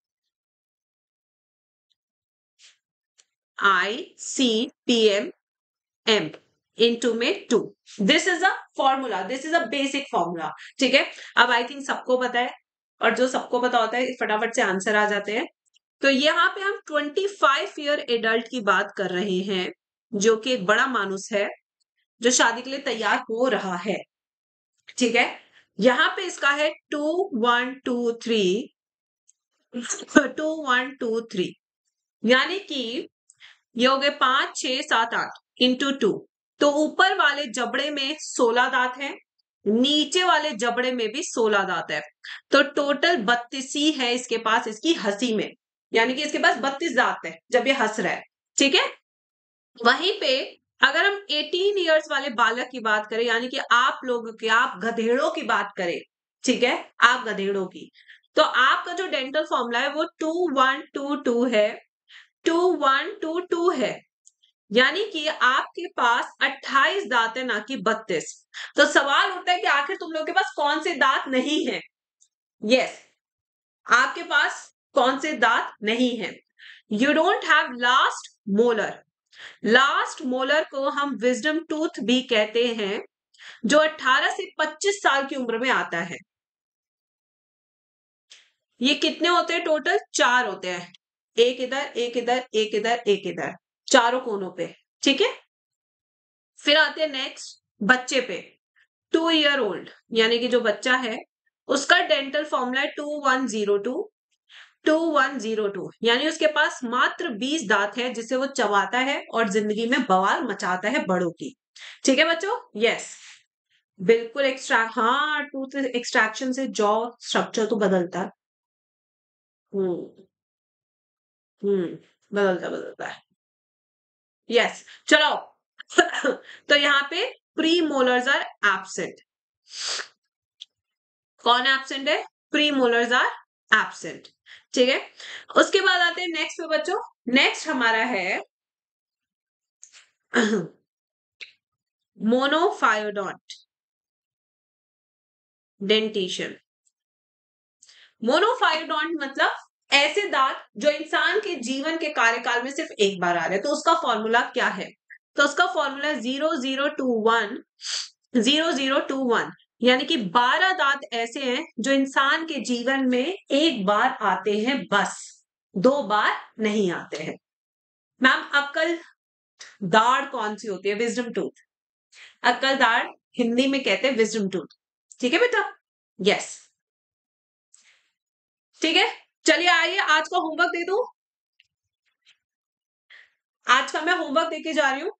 I C P M M into में two. This is a formula, this is a basic formula. ठीक है, अब आई थिंक सबको पता है, और जो सबको पता होता है फटाफट से आंसर आ जाते हैं। तो यहाँ पे हम पच्चीस ईयर एडल्ट की बात कर रहे हैं, जो कि एक बड़ा मानुस है, जो शादी के लिए तैयार हो रहा है। ठीक है, यहाँ पे इसका है two one two three, two one two three, यानी कि ये हो गए पांच छह सात आठ इंटू टू। तो ऊपर वाले जबड़े में सोलह दांत हैं, नीचे वाले जबड़े में भी सोलह दांत है, तो टोटल बत्तीस ही है इसके पास, इसकी हंसी में, यानी कि इसके पास बत्तीस दांत है जब ये हंस रहा है। ठीक है, वहीं पे अगर हम अठारह इयर्स वाले बालक की बात करें, यानी कि आप लोगों की, आप गधेड़ों की बात करें, ठीक है, आप गधेड़ों की, तो आपका जो डेंटल फॉर्मूला है वो टू वन टू टू है, टू वन टू टू है, यानी कि आपके पास अट्ठाईस दांत है, ना कि बत्तीस। तो सवाल उठता है कि आखिर तुम लोग के पास कौन से दांत नहीं है? यस, आपके पास कौन से दांत नहीं है? You don't have last molar. Last molar को हम विजडम टूथ भी कहते हैं, जो अठारह से पच्चीस साल की उम्र में आता है। ये कितने होते हैं टोटल? चार होते हैं, एक इधर एक इधर एक इधर एक इधर, चारों कोनों पे। ठीक है, फिर आते हैं नेक्स्ट बच्चे पे, टू ईयर ओल्ड, यानी कि जो बच्चा है उसका डेंटल फॉर्मूला है two one zero two, two one zero two, यानी उसके पास मात्र बीस दांत है जिसे वो चबाता है और जिंदगी में बवाल मचाता है बड़ों की। ठीक है बच्चों? यस, बिल्कुल एक्स्ट्रा हाँ, टूथ एक्सट्रैक्शन से जॉ स्ट्रक्चर तो बदलता है। हम्म हम्म बदलता बदलता है। यस, चलो। तो यहाँ पे प्री मोलर्स आर एब्सेंट। कौन एब्सेंट है? Premolars are absent. ठीक है, उसके बाद आते हैं नेक्स्ट पे बच्चों। नेक्स्ट हमारा है मोनोफायोडोंट डेंटिशन। मोनोफायोडोंट मतलब ऐसे दांत जो इंसान के जीवन के कार्यकाल में सिर्फ एक बार आ रहे हैं। तो उसका फॉर्मूला क्या है? तो उसका formula zero zero two one zero zero two one, यानी कि बारह दांत ऐसे हैं जो इंसान के जीवन में एक बार आते हैं, बस दो बार नहीं आते हैं। मैम अक्ल दाढ़ कौन सी होती है? Wisdom tooth. अक्ल दाढ़ हिंदी में कहते हैं विजडम टूथ। ठीक है बेटा? यस, ठीक है। चलिए आइए आज का होमवर्क दे दूं। आज का मैं होमवर्क देके जा रही हूँ।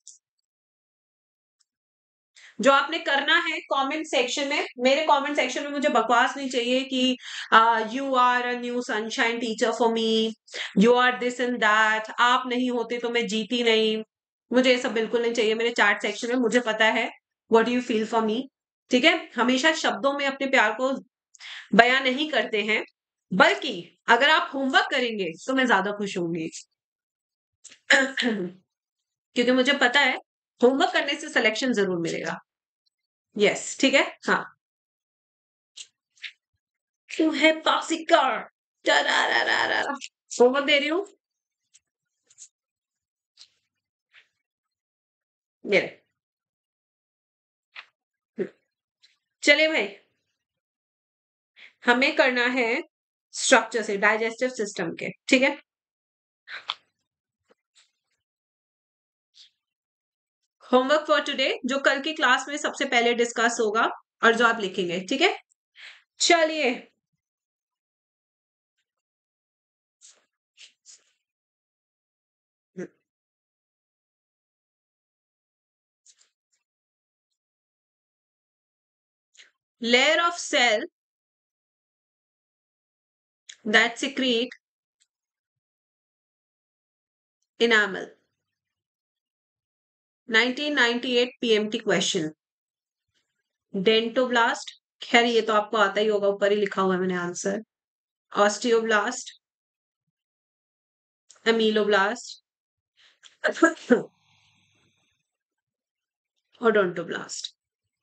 जो आपने करना है कमेंट सेक्शन में, मेरे कमेंट सेक्शन में मुझे बकवास नहीं चाहिए कि you are a new sunshine teacher for me, you are this and that, आप नहीं होते तो मैं जीती नहीं। मुझे ये सब बिल्कुल नहीं चाहिए मेरे चैट सेक्शन में। मुझे पता है what you feel for me. ठीक है, हमेशा शब्दों में अपने प्यार को बयां नहीं करते हैं, बल्कि अगर आप होमवर्क करेंगे तो मैं ज्यादा खुश होंगी। क्योंकि मुझे पता है होमवर्क करने से सिलेक्शन जरूर मिलेगा। यस, ठीक है। हाँ, क्यों है पॉसिकर होमवर्क दे रही हूँ मेरे। चलिए भाई, हमें करना है स्ट्रक्चर से, डाइजेस्टिव सिस्टम के। ठीक है, होमवर्क फॉर टुडे जो कल की क्लास में सबसे पहले डिस्कस होगा और जो आप लिखेंगे। ठीक है, चलिए। Layer of cell that secrete enamel। Nineteen ninety eight PMT question. Dentoblast, खैर ये तो आपको आता ही होगा, ऊपर ही लिखा हुआ है मैंने आंसर। Osteoblast, ameloblast, odontoblast.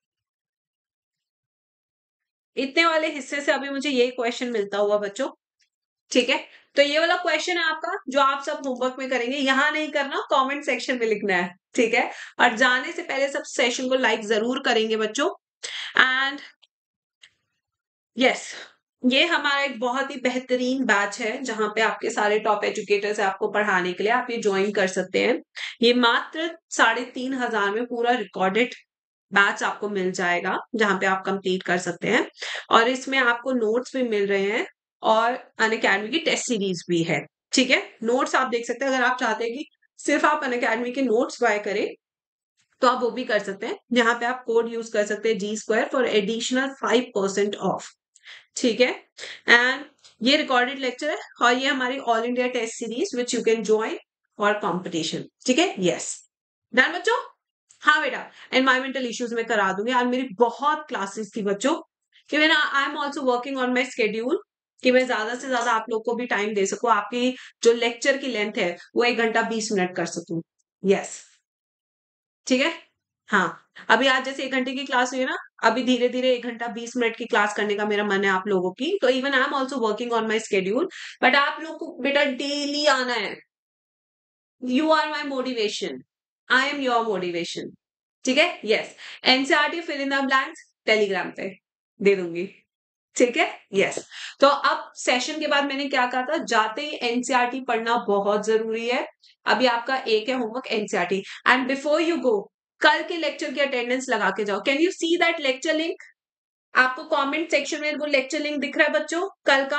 इतने वाले हिस्से से अभी मुझे ये क्वेश्चन मिलता हुआ बच्चों। ठीक है, तो ये वाला क्वेश्चन है आपका जो आप सब होमवर्क में करेंगे। यहां नहीं करना, कमेंट सेक्शन में लिखना है। ठीक है, और जाने से पहले सब सेशन को लाइक जरूर करेंगे बच्चों। एंड यस, ये हमारा एक बहुत ही बेहतरीन बैच है जहां पे आपके सारे टॉप एजुकेटर्स है आपको पढ़ाने के लिए। आप ये ज्वाइन कर सकते हैं। ये मात्र साढ़े तीन हजार में पूरा रिकॉर्डेड बैच आपको मिल जाएगा जहां पे आप कंप्लीट कर सकते हैं। और इसमें आपको नोट्स भी मिल रहे हैं और अनअकैडमी की टेस्ट सीरीज भी है। ठीक है, नोट्स आप देख सकते हैं। अगर आप चाहते हैं कि सिर्फ आप अनअकैडमी के नोट्स बाय करें तो आप वो भी कर सकते हैं, जहां पे आप कोड यूज कर सकते हैं G square for additional five percent of. ठीक है, एंड ये रिकॉर्डेड लेक्चर है और ये हमारी all India test series which you can join for competition. ठीक है, यस, डन बच्चों? हाँ बेटा, एनवायरमेंटल इश्यूज में करा दूंगी। आज मेरी बहुत क्लासेस थी बच्चों, कि मैं I am also working on my schedule कि मैं ज्यादा से ज्यादा आप लोग को भी टाइम दे सकूं। आपकी जो लेक्चर की लेंथ है वो एक घंटा बीस मिनट कर सकूं। यस, ठीक है। हाँ, अभी आज जैसे एक घंटे की क्लास हुई है ना, अभी धीरे धीरे एक घंटा बीस मिनट की क्लास करने का मेरा मन है आप लोगों की। तो even I am also working on my schedule, but आप लोग को बेटा डेली आना है। You are my motivation, I am your motivation. ठीक है, yes. NCERT fill in the blanks Telegram पे दे दूंगी। ठीक है, यस। तो अब सेशन के बाद मैंने क्या कहा था, जाते ही एनसीईआरटी पढ़ना बहुत जरूरी है। अभी आपका एक है homework NCERT, and before you go कल के लेक्चर की अटेंडेंस लगा के जाओ। Can you see that lecture link? आपको कमेंट सेक्शन में वो लेक्चर लिंक दिख रहा है बच्चों कल का?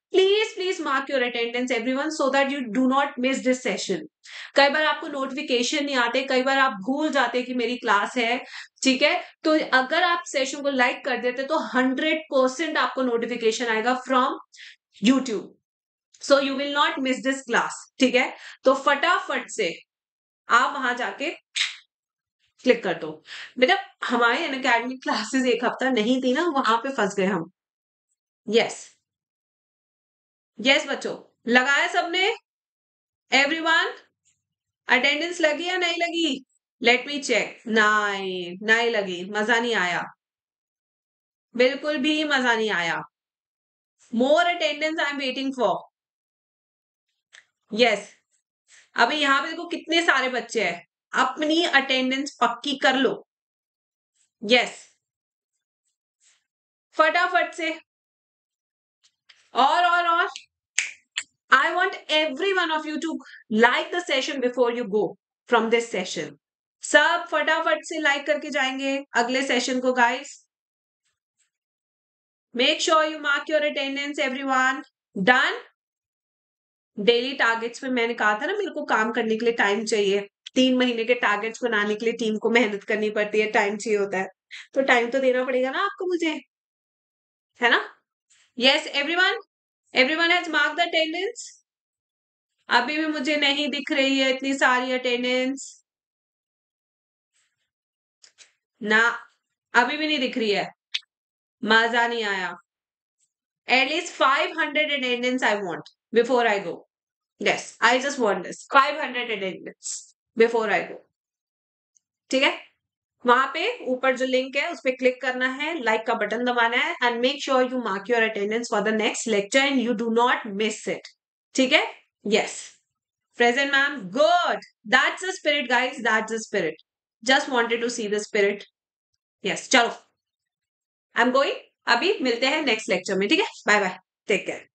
Please please mark your attendance everyone so that you do not miss this session. कई बार आपको नोटिफिकेशन नहीं आते, कई बार आप भूल जाते कि मेरी क्लास है, ठीक है। तो अगर आप सेशन को लाइक कर देते तो हंड्रेड परसेंट आपको नोटिफिकेशन आएगा from YouTube, so you will not miss this class, ठीक है। तो फटाफट से आप वहां जाके क्लिक कर दो। बेटा हमारे अनअकैडमी क्लासेस एक हफ्ता नहीं थी ना, वहां पे फंस गए हम। यस यस बच्चों, लगाया सबने? एवरीवन अटेंडेंस लगी या नहीं लगी? Let me check. नहीं नहीं लगी, मजा नहीं आया, बिल्कुल भी मजा नहीं आया। More attendance I am waiting for. Yes, अभी यहाँ पे देखो कितने सारे बच्चे हैं, अपनी अटेंडेंस पक्की कर लो। यस फटाफट से, और और और I want every one of you to like the session before you go from this session. सब फटाफट से लाइक करके जाएंगे अगले सेशन को guys. Make sure you mark your attendance everyone. Done. Daily targets में मैंने कहा था ना, मेरे को काम करने के लिए टाइम चाहिए। तीन महीने के टारगेट्स बनाने के लिए टीम को मेहनत करनी पड़ती है, टाइम चाहिए होता है, तो टाइम तो देना पड़ेगा ना आपको मुझे, है ना। Yes everyone, everyone has mark the attendance. अभी भी मुझे नहीं दिख रही है इतनी सारी अटेंडेंस ना, अभी भी नहीं दिख रही है, मजा नहीं आया। At least five hundred attendance I want before I go. Yes I just want this five hundred attendance before I go, ठीक है। वहां पे ऊपर जो लिंक है उस पर क्लिक करना है, लाइक का बटन दबाना है, and make sure you mark your attendance for the next lecture and you do not miss it, ठीक है। Yes present ma'am, good, that's the spirit guys, that's the spirit, just wanted to see the spirit. Yes चलो I am going, अभी मिलते हैं next lecture में, ठीक है। Bye bye, take care.